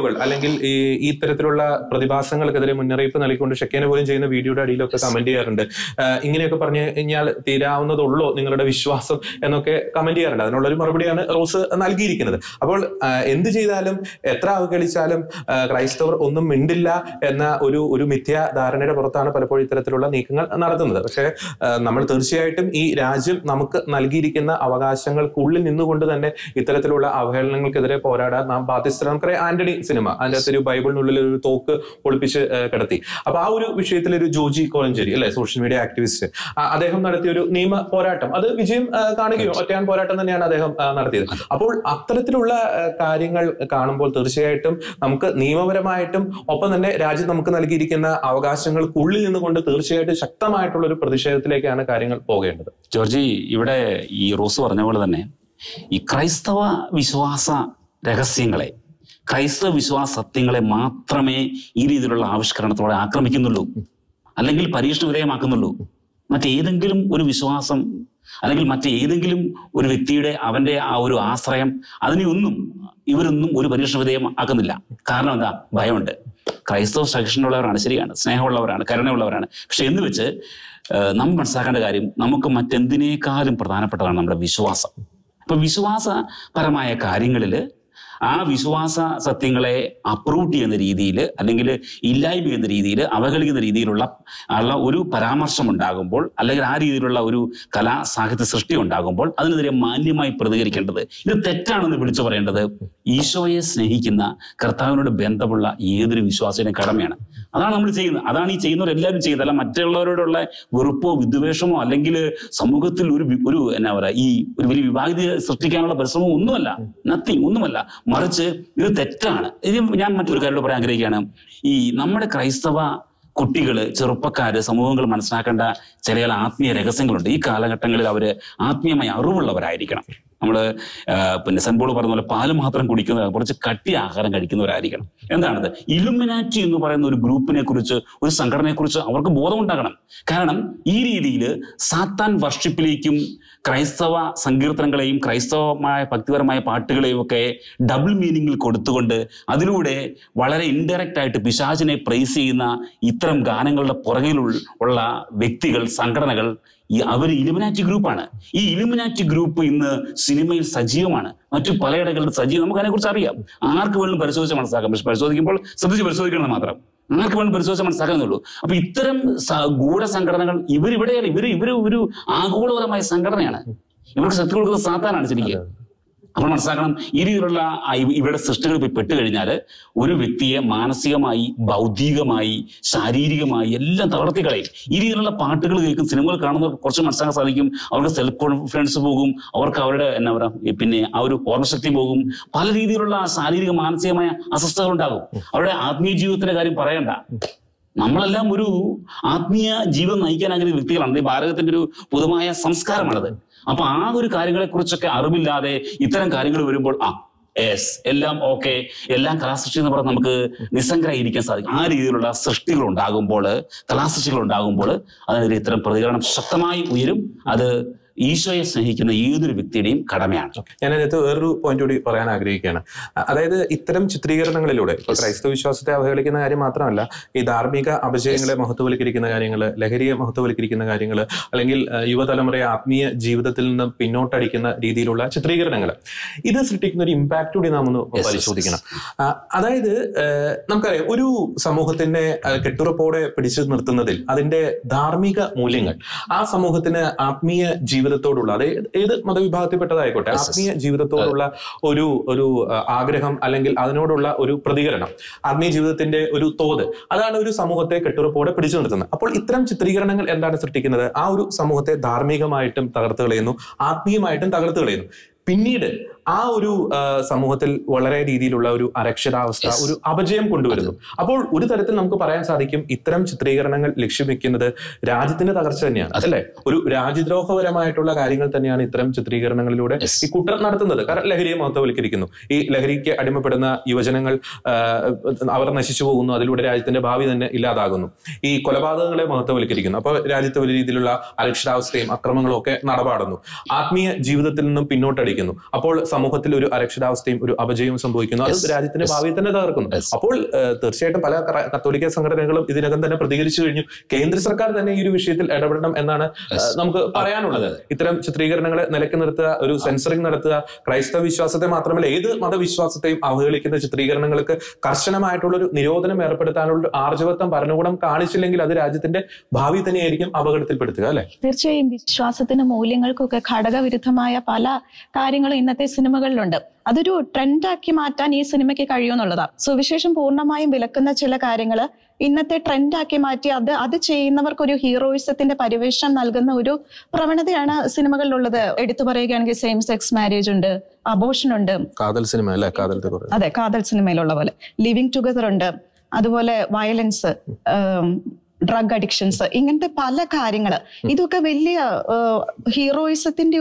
വീഡിയോകൾ അല്ലെങ്കിൽ ഈ ഇത്തരത്തിലുള്ള പ്രതിഭാസങ്ങൾക്കെതിരെ മുന്നറിയിപ്പ് നൽകിക്കൊണ്ട് ഷെക്കേന പോലും ചെയ്യുന്ന വീഡിയോയുടെ അടിയിലൊക്കെ കമന്റ് ചെയ്യാറുണ്ട്. ഇങ്ങനെയൊക്കെ പറഞ്ഞു കഴിഞ്ഞാൽ തീരാവുന്നതുള്ളൂ നിങ്ങളുടെ വിശ്വാസം എന്നൊക്കെ കമന്റ് ചെയ്യാറുണ്ട്. അതിനുള്ളൊരു മറുപടിയാണ് റോസ് നൽകിയിരിക്കുന്നത്. അപ്പോൾ എന്ത് ചെയ്താലും എത്ര അവഗണിച്ചാലും ക്രൈസ്തവർ ഒന്നും മിണ്ടില്ല എന്ന ഒരു മിഥ്യാ ധാരണയുടെ പുറത്താണ് പലപ്പോഴും ഇത്തരത്തിലുള്ള നീക്കങ്ങൾ നടത്തുന്നത്. പക്ഷേ നമ്മൾ തീർച്ചയായിട്ടും ഈ രാജ്യം നമുക്ക് നൽകിയിരിക്കുന്ന അവകാശങ്ങൾക്കുള്ളിൽ നിന്നുകൊണ്ട് തന്നെ ഇത്തരത്തിലുള്ള അവഹേളനങ്ങൾക്കെതിരെ പോരാടാൻ നാം ബാധ്യസ്ഥരാണ്. നമുക്കറിയാം ആന്റണി സിനിമ, അതിൻ്റെ അകത്തൊരു ബൈബിളിനുള്ളിൽ ഒരു തോക്ക് ഒളിപ്പിച്ച് കിടത്തി. അപ്പൊ ആ ഒരു വിഷയത്തിൽ ഒരു ജോജി കോലഞ്ചേരി അല്ലെ, സോഷ്യൽ മീഡിയ ആക്ടിവിസ്റ്റ്, അദ്ദേഹം നടത്തിയ ഒരു നിയമ പോരാട്ടം അത് വിജയം കാണുകയോ ഒറ്റയാൻ പോരാട്ടം തന്നെയാണ് അദ്ദേഹം നടത്തിയത്. അപ്പോൾ അത്തരത്തിലുള്ള കാര്യങ്ങൾ കാണുമ്പോൾ തീർച്ചയായിട്ടും നമുക്ക് നിയമപരമായിട്ടും ഒപ്പം തന്നെ രാജ്യം നമുക്ക് നൽകിയിരിക്കുന്ന അവകാശങ്ങൾക്കുള്ളിൽ നിന്നുകൊണ്ട് തീർച്ചയായിട്ടും ശക്തമായിട്ടുള്ള ഒരു പ്രതിഷേധത്തിലേക്കാണ് കാര്യങ്ങൾ പോകേണ്ടത്. ജോർജി, ഇവിടെ ഈ റോസ് പറഞ്ഞ പോലെ തന്നെ ഈ ക്രൈസ്തവ വിശ്വാസ രഹസ്യങ്ങളെ, ക്രൈസ്തവ വിശ്വാസ സത്യങ്ങളെ മാത്രമേ ഈ രീതിയിലുള്ള ആവിഷ്കരണത്തോടെ ആക്രമിക്കുന്നുള്ളൂ, അല്ലെങ്കിൽ പരീക്ഷണ വിധേയമാക്കുന്നുള്ളൂ. മറ്റേതെങ്കിലും ഒരു വിശ്വാസം അല്ലെങ്കിൽ മറ്റേതെങ്കിലും ഒരു വ്യക്തിയുടെ അവന്റെ ആ ഒരു ആശ്രയം അതിനെയൊന്നും ഇവരൊന്നും ഒരു പരീക്ഷണ വിധേയം ആക്കുന്നില്ല. കാരണം എന്താ? ഭയമുണ്ട്. ക്രൈസ്തവ സഹിഷ്ണുള്ളവരാണ്, ശരിയാണ്, സ്നേഹമുള്ളവരാണ്, കരുണയുള്ളവരാണ്. പക്ഷെ എന്ന് വെച്ച് നമ്മൾ മനസ്സിലാക്കേണ്ട കാര്യം, നമുക്ക് മറ്റെന്തിനേക്കാളും പ്രധാനപ്പെട്ടതാണ് നമ്മുടെ വിശ്വാസം. അപ്പൊ വിശ്വാസപരമായ കാര്യങ്ങളിൽ ആ വിശ്വാസ സത്യങ്ങളെ അപ്രൂവ് ചെയ്യുന്ന രീതിയിൽ അല്ലെങ്കിൽ ഇല്ലായ്മ ചെയ്യുന്ന രീതിയിൽ, അവഹേളിക്കുന്ന രീതിയിലുള്ള ഒരു പരാമർശം ഉണ്ടാകുമ്പോൾ, അല്ലെങ്കിൽ ആ രീതിയിലുള്ള ഒരു കലാ സാഹിത്യ സൃഷ്ടി ഉണ്ടാകുമ്പോൾ അതിനെതിരെ മാന്യമായി പ്രതികരിക്കേണ്ടത്, ഇത് തെറ്റാണെന്ന് വിളിച്ചു പറയേണ്ടത് ഈശോയെ സ്നേഹിക്കുന്ന, കർത്താവിനോട് ബന്ധമുള്ള ഏതൊരു വിശ്വാസിയുടെ കടമയാണ്. അതാണ് നമ്മൾ ചെയ്യുന്നത്. അതാണ് ഈ ചെയ്യുന്നവരെല്ലാവരും ചെയ്യുന്നത്. അല്ല മറ്റുള്ളവരോടുള്ള വെറുപ്പോ വിദ്വേഷമോ അല്ലെങ്കിൽ സമൂഹത്തിൽ ഒരു എന്നാ പറയുക ഈ ഒരു വലിയ വിഭാഗീയത സൃഷ്ടിക്കാനുള്ള പരിശ്രമം ഒന്നുമല്ല, നത്തിങ്, ഒന്നുമല്ല. മറിച്ച് ഇത് തെറ്റാണ്. ഇത് ഞാൻ മറ്റൊരു കാര്യത്തോട് പറയാൻ ആഗ്രഹിക്കുകയാണ്. ഈ നമ്മുടെ ക്രൈസ്തവ കുട്ടികള്, ചെറുപ്പക്കാര്, സമൂഹങ്ങൾ മനസ്സിലാക്കേണ്ട ചില ആത്മീയ രഹസ്യങ്ങളുണ്ട്. ഈ കാലഘട്ടങ്ങളിൽ അവര് ആത്മീയമായി അറിവുള്ളവരായിരിക്കണം. നമ്മള് സെന്റ് പോൾ പറഞ്ഞ പോലെ പാല് മാത്രം കുടിക്കുന്ന കുറച്ച് കട്ടി ആഹാരം കഴിക്കുന്നവരായിരിക്കണം. എന്താണത്? ഇലുമിനാറ്റി എന്ന് പറയുന്ന ഒരു ഗ്രൂപ്പിനെ കുറിച്ച്, ഒരു സംഘടനയെ കുറിച്ച് അവർക്ക് ബോധമുണ്ടാകണം. കാരണം ഈ രീതിയിൽ സാത്താൻ വർഷിപ്പിലേക്കും ക്രൈസ്തവ സങ്കീർത്തനങ്ങളെയും ക്രൈസ്തവമായ ഭക്തിപരമായ പാട്ടുകളെയും ഒക്കെ ഡബിൾ മീനിങ്ങിൽ കൊടുത്തുകൊണ്ട് അതിലൂടെ വളരെ ഇൻഡയറക്റ്റ് ആയിട്ട് പിശാചിനെ പ്രൈസ് ചെയ്യുന്ന ഇത്തരം ഗാനങ്ങളുടെ പുറകിൽ ഉള്ള വ്യക്തികൾ, സംഘടനകൾ, അവർ ഇലുമിനാറ്റി ഗ്രൂപ്പാണ്. ഈ ഇലുമിനാറ്റി ഗ്രൂപ്പ് ഇന്ന് സിനിമയിൽ സജീവമാണ്, മറ്റു പലയിടങ്ങളിലും സജീവം. നമുക്ക് അതിനെക്കുറിച്ച് അറിയാം. ആർക്ക് വേണം പരിശോധിച്ച് മനസ്സിലാക്കാം. പക്ഷെ പരിശോധിക്കുമ്പോൾ ശ്രദ്ധിച്ച് പരിശോധിക്കണം മാത്രം. ആർക്ക് വേണം പരിശോധിച്ച് മനസ്സിലാക്കാനുള്ളൂ. അപ്പൊ ഇത്തരം ഗൂഢസംഘടനകൾ ഇവരിവിടെയാണ്. ഇവര് ഒരു ആഗോളപരമായ സംഘടനയാണ്. ഇവർക്ക് ശക്തി കൊടുക്കുന്നത് സാത്താനാണ് ശരിക്കും. അപ്പോൾ മനസ്സിലാക്കണം, ഈ രീതിയിലുള്ള ഇവരുടെ സൃഷ്ടികൾ പോയി പെട്ടുകഴിഞ്ഞാൽ ഒരു വ്യക്തിയെ മാനസികമായി, ബൗദ്ധികമായി, ശാരീരികമായി എല്ലാം തളർത്തിക്കളയും. ഈ രീതിയിലുള്ള പാട്ടുകൾ കേൾക്കും, സിനിമകൾ കാണുന്നവർക്ക് കുറച്ച് മനസ്സിലാക്കാൻ സാധിക്കും. അവർക്ക് സെൽഫ് കോൺഫിഡൻസ് പോകും, അവർക്ക് അവരുടെ എന്നാ പറയുക പിന്നെ ആ ഒരു ഓർമ്മശക്തി പോകും. പല രീതിയിലുള്ള ശാരീരിക മാനസികമായ അസ്വസ്ഥതകൾ ഉണ്ടാകും. അവരുടെ ആത്മീയ ജീവിതത്തിന്റെ കാര്യം പറയണ്ട. നമ്മളെല്ലാം ഒരു ആത്മീയ ജീവിതം നയിക്കാൻ ആഗ്രഹിക്കുന്ന വ്യക്തികളാണ്. ഭാരതത്തിന്റെ ഒരു പൊതുവായ സംസ്കാരമാണത്. അപ്പൊ ആ ഒരു കാര്യങ്ങളെ കുറിച്ചൊക്കെ അറിവില്ലാതെ ഇത്തരം കാര്യങ്ങൾ വരുമ്പോൾ എല്ലാം ഓക്കെ, എല്ലാം കലാസൃഷ്ടി എന്ന് പറഞ്ഞാൽ നമുക്ക് നിസ്സംഗരായിരിക്കാൻ സാധിക്കും. ആ രീതിയിലുള്ള സൃഷ്ടികൾ ഉണ്ടാകുമ്പോൾ, കലാസൃഷ്ടികൾ ഉണ്ടാകുമ്പോൾ അതിനെതിരെ ഇത്തരം പ്രതികരണം ശക്തമായി ഉയരും. അത് ഈശോയെ സ്നേഹിക്കുന്ന ഏതൊരു വ്യക്തിയുടെയും കടമയാണ്. ഞാൻ അതിനകത്ത് വേറൊരു പോയിന്റ് കൂടി പറയാൻ ആഗ്രഹിക്കുകയാണ്. അതായത് ഇത്തരം ചിത്രീകരണങ്ങളിലൂടെ ഇപ്പൊ ക്രൈസ്തവ വിശ്വാസത്തെ അവഹേളിക്കുന്ന കാര്യം മാത്രമല്ല, ഈ ധാർമ്മിക അപജയങ്ങളെ മഹത്വവൽക്കരിക്കുന്ന കാര്യങ്ങൾ, ലഹരിയെ മഹത്വവൽക്കരിക്കുന്ന കാര്യങ്ങൾ, അല്ലെങ്കിൽ യുവതലമുറയെ ആത്മീയ ജീവിതത്തിൽ നിന്ന് പിന്നോട്ടടിക്കുന്ന രീതിയിലുള്ള ചിത്രീകരണങ്ങൾ, ഇത് സൃഷ്ടിക്കുന്ന ഒരു ഇമ്പാക്ട് കൂടി നാം ഒന്ന് പരിശോധിക്കണം. അതായത് നമുക്കറിയാം, ഒരു സമൂഹത്തിന്റെ കെട്ടുറപ്പോടെ പിടിച്ചു നിർത്തുന്നതിൽ അതിന്റെ ധാർമ്മിക മൂല്യങ്ങൾ, ആ സമൂഹത്തിന് ആത്മീയ ജീവിതത്തോടുള്ള, അതായത് ഏത് മതവിഭാഗത്തിൽപ്പെട്ടതായിക്കോട്ടെ, ആത്മീയ ജീവിതത്തോടുള്ള ഒരു ആഗ്രഹം അല്ലെങ്കിൽ അതിനോടുള്ള ഒരു പ്രതികരണം, ആത്മീയ ജീവിതത്തിന്റെ ഒരു തോത്, അതാണ് ഒരു സമൂഹത്തെ കെട്ടുറപ്പോടെ പിടിച്ചു നിർത്തുന്നത്. അപ്പോൾ ഇത്തരം ചിത്രീകരണങ്ങൾ എന്താണ് സൃഷ്ടിക്കുന്നത്? ആ ഒരു സമൂഹത്തെ ധാർമ്മികമായിട്ടും തകർത്ത് കളയുന്നു, ആത്മീയമായിട്ടും തകർത്ത് കളയുന്നു. പിന്നീട് ആ ഒരു സമൂഹത്തിൽ വളരെ രീതിയിലുള്ള ഒരു അരക്ഷിതാവസ്ഥ, ഒരു അപജയം കൊണ്ടുവരുന്നു. അപ്പോൾ ഒരു തരത്തിൽ നമുക്ക് പറയാൻ സാധിക്കും, ഇത്തരം ചിത്രീകരണങ്ങൾ ലക്ഷ്യം വെക്കുന്നത് രാജ്യത്തിന്റെ തകർച്ച തന്നെയാണ്, അല്ലെ? ഒരു രാജ്യദ്രോഹപരമായിട്ടുള്ള കാര്യങ്ങൾ തന്നെയാണ് ഇത്തരം ചിത്രീകരണങ്ങളിലൂടെ ഈ കൂട്ടർ നടത്തുന്നത്. കാരണം ലഹരിയെ മഹത്വവൽക്കരിക്കുന്നു, ഈ ലഹരിക്ക് അടിമപ്പെടുന്ന യുവജനങ്ങൾ അവർ നശിച്ചു പോകുന്നു, അതിലൂടെ രാജ്യത്തിന്റെ ഭാവി തന്നെ ഇല്ലാതാകുന്നു. ഈ കൊലപാതകങ്ങളെ മഹത്വവൽക്കരിക്കുന്നു, അപ്പോൾ രാജ്യത്ത് വലിയ രീതിയിലുള്ള അരക്ഷിതാവസ്ഥയും അക്രമങ്ങളും ഒക്കെ നടപാടുന്നു. ആത്മീയ ജീവിതത്തിൽ നിന്നും പിന്നോട്ടടിക്കുന്നു. അപ്പോൾ സമൂഹത്തിൽ ഒരു അരക്ഷിതാവസ്ഥയും ഒരു അപജയവും സംഭവിക്കുന്നു. അത് രാജ്യത്തിന്റെ ഭാവിയെ തന്നെ തകർക്കുന്നു. അപ്പോൾ തീർച്ചയായിട്ടും പല കത്തോലിക്ക സംഘടനകളും ഇതിനകം തന്നെ പ്രതികരിച്ചു കഴിഞ്ഞു. കേന്ദ്ര സർക്കാർ തന്നെ ഈ ഒരു വിഷയത്തിൽ ഇടപെടണം എന്നാണ് നമുക്ക് പറയാനുള്ളത്. ഇത്തരം ചിത്രീകരണങ്ങളെ നിലയ്ക്ക് നിർത്തുക, ഒരു സെൻസറിങ് നടത്തുക, ക്രൈസ്തവ വിശ്വാസത്തെ മാത്രമല്ല ഏത് മതവിശ്വാസത്തെയും അവഹേളിക്കുന്ന ചിത്രീകരണങ്ങൾക്ക് കർശനമായിട്ടുള്ള ഒരു നിരോധനം ഏർപ്പെടുത്താനുള്ള ഒരു ആർജവത്വം ഭരണകൂടം കാണിച്ചില്ലെങ്കിൽ അത് രാജ്യത്തിന്റെ ഭാവി തന്നെയായിരിക്കും അപകടത്തിൽപ്പെടുത്തുക, അല്ലെ? തീർച്ചയായും വിശ്വാസത്തിന് മൂല്യങ്ങൾക്കൊക്കെ ഘടകവിരുദ്ധമായ പല കാര്യങ്ങളും ഇന്നത്തെ സിനിമകളിലുണ്ട്. അതൊരു ട്രെൻഡാക്കി മാറ്റാൻ ഈ സിനിമയ്ക്ക് കഴിയുമെന്നുള്ളതാണ്. സുവിശേഷം പൂർണ്ണമായും വിലക്കുന്ന ചില കാര്യങ്ങൾ ഇന്നത്തെ ട്രെൻഡാക്കി മാറ്റി അത് ചെയ്യുന്നവർക്ക് ഒരു ഹീറോയിസത്തിന്റെ പരിവേഷം നൽകുന്ന ഒരു പ്രവണതയാണ് സിനിമകളിലുള്ളത്. എടുത്തു പറയുകയാണെങ്കിൽ സെയിം സെക്സ് മാരേജ് ഉണ്ട്, അബോർഷൻ ഉണ്ട്, കാതൽ സിനിമ അല്ലെ, അതെ കാതൽ സിനിമയിലുള്ള പോലെ ലിവിങ് ടുഗദർ ഉണ്ട്, അതുപോലെ വയലൻസ്, ഡ്രഗ് അഡിക്ഷൻസ്, ഇങ്ങനത്തെ പല കാര്യങ്ങൾ. ഇതൊക്കെ വലിയ ഹീറോയിസത്തിന്റെ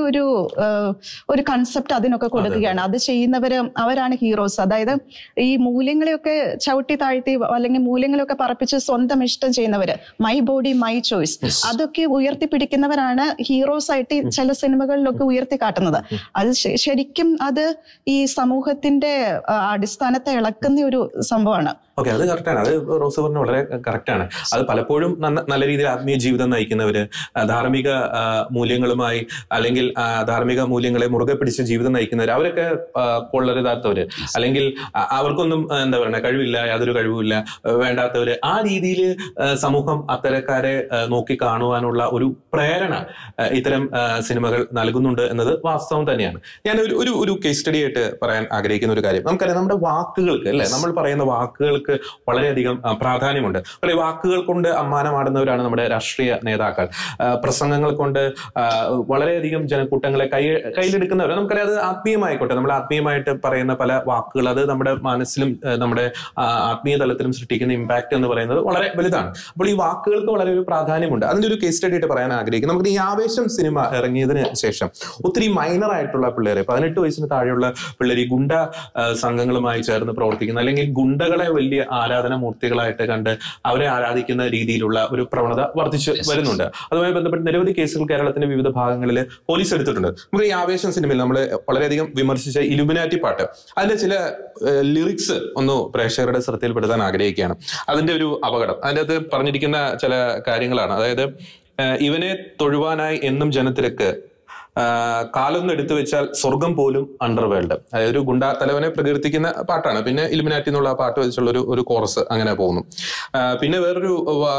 ഒരു കൺസെപ്റ്റ് അതിനൊക്കെ കൊടുക്കുകയാണ്. അത് ചെയ്യുന്നവര് അവരാണ് ഹീറോസ്. അതായത് ഈ മൂല്യങ്ങളെയൊക്കെ ചവിട്ടി താഴ്ത്തി അല്ലെങ്കിൽ മൂല്യങ്ങളെയൊക്കെ പറപ്പിച്ച് സ്വന്തം ഇഷ്ടം ചെയ്യുന്നവര്, മൈ ബോഡി മൈ ചോയ്സ്, അതൊക്കെ ഉയർത്തിപ്പിടിക്കുന്നവരാണ് ഹീറോസ് ആയിട്ട് ചില സിനിമകളിലൊക്കെ ഉയർത്തിക്കാട്ടുന്നത്. അത് ശരിക്കും അത് ഈ സമൂഹത്തിന്റെ അടിസ്ഥാനത്തെ ഇളക്കുന്ന ഒരു സംഭവമാണ്. ഓക്കെ, അത് കറക്റ്റാണ്. അത് റോസ് പറഞ്ഞ വളരെ കറക്റ്റാണ്. അത് പലപ്പോഴും നല്ല രീതിയിൽ ആത്മീയ ജീവിതം നയിക്കുന്നവര്, ധാർമ്മിക മൂല്യങ്ങളുമായി അല്ലെങ്കിൽ ധാർമ്മിക മൂല്യങ്ങളെ മുറുകെ പിടിച്ച് ജീവിതം നയിക്കുന്നവർ, അവരൊക്കെ കൊള്ളരുതാത്തവര്, അല്ലെങ്കിൽ അവർക്കൊന്നും എന്താ പറയുക കഴിവില്ല, യാതൊരു കഴിവുമില്ല, വേണ്ടാത്തവര്, ആ രീതിയിൽ സമൂഹം അത്തരക്കാരെ നോക്കി കാണുവാനുള്ള ഒരു പ്രേരണ ഇത്തരം സിനിമകൾ നൽകുന്നുണ്ട് എന്നത് വാസ്തവം തന്നെയാണ്. ഞാൻ ഒരു കേസ് സ്റ്റഡി ആയിട്ട് പറയാൻ ആഗ്രഹിക്കുന്ന ഒരു കാര്യം, നമുക്കറിയാം നമ്മുടെ വാക്കുകൾക്ക് അല്ലെ, നമ്മൾ പറയുന്ന വാക്കുകൾക്ക് വളരെയധികം പ്രാധാന്യമുണ്ട്. അല്ലെ, വാക്കുകൾ കൊണ്ട് അമ്മാനമാടുന്നവരാണ് നമ്മുടെ രാഷ്ട്രീയ നേതാക്കൾ. പ്രസംഗങ്ങൾ കൊണ്ട് വളരെയധികം ജനക്കൂട്ടങ്ങളെ കയ്യിലെടുക്കുന്നവർ. നമുക്കറിയാം, അത് ആത്മീയമായിക്കോട്ടെ, നമ്മൾ ആത്മീയമായിട്ട് പറയുന്ന പല വാക്കുകൾ അത് നമ്മുടെ മനസ്സിലും നമ്മുടെ ആത്മീയ തലത്തിലും സൃഷ്ടിക്കുന്ന ഇമ്പാക്ട് എന്ന് പറയുന്നത് വളരെ വലുതാണ്. അപ്പോൾ ഈ വാക്കുകൾക്ക് വളരെ ഒരു പ്രാധാന്യമുണ്ട്. അതിന്റെ ഒരു കേസ് സ്റ്റഡി ആയിട്ട് പറയാൻ ആഗ്രഹിക്കുന്നു. നമുക്ക് ഈ ആവേശം സിനിമ ഇറങ്ങിയതിന് ശേഷം ഒത്തിരി മൈനർ ആയിട്ടുള്ള പിള്ളേരെ, 18 വയസ്സിന് താഴെയുള്ള പിള്ളേർ ഈ ഗുണ്ട സംഘങ്ങളുമായി ചേർന്ന് പ്രവർത്തിക്കുന്ന അല്ലെങ്കിൽ ഗുണ്ടകളെ വലിയ ആരാധന മൂർത്തികളായിട്ട് കണ്ട് അവരെ ആരാധിക്കുന്ന രീതിയിലുള്ള ഒരു പ്രവണത വർദ്ധിച്ചു വരുന്നുണ്ട്. അതുമായി ബന്ധപ്പെട്ട് നിരവധി കേസുകൾ കേരളത്തിന്റെ വിവിധ ഭാഗങ്ങളിൽ പോലീസ് എടുത്തിട്ടുണ്ട്. നമുക്ക് ഈ ആവേശം സിനിമയിൽ നമ്മൾ വളരെയധികം വിമർശിച്ച ഇലുമിനാറ്റി പാട്ട്, അതിന്റെ ചില ലിറിക്സ് ഒന്ന് പ്രേക്ഷകരുടെ ശ്രദ്ധയിൽപ്പെടുത്താൻ ആഗ്രഹിക്കുകയാണ്. അതിന്റെ ഒരു അപകടം, അതിൻ്റെ അകത്ത് പറഞ്ഞിരിക്കുന്ന ചില കാര്യങ്ങളാണ്. അതായത്, ഇവനെ തൊഴുവാനായി എന്നും ജനത്തിരക്ക്, കാലൊന്നും എടുത്തു വെച്ചാൽ സ്വർഗം പോലും അണ്ടർവേൾഡ്. അതായത് ഒരു ഗുണ്ടാ തലവനെ പ്രകീർത്തിക്കുന്ന പാട്ടാണ്. പിന്നെ ഇലുമിനാറ്റി എന്നുള്ള പാട്ട് വെച്ചുള്ള ഒരു കോറസ് അങ്ങനെ പോകുന്നു. പിന്നെ വേറൊരു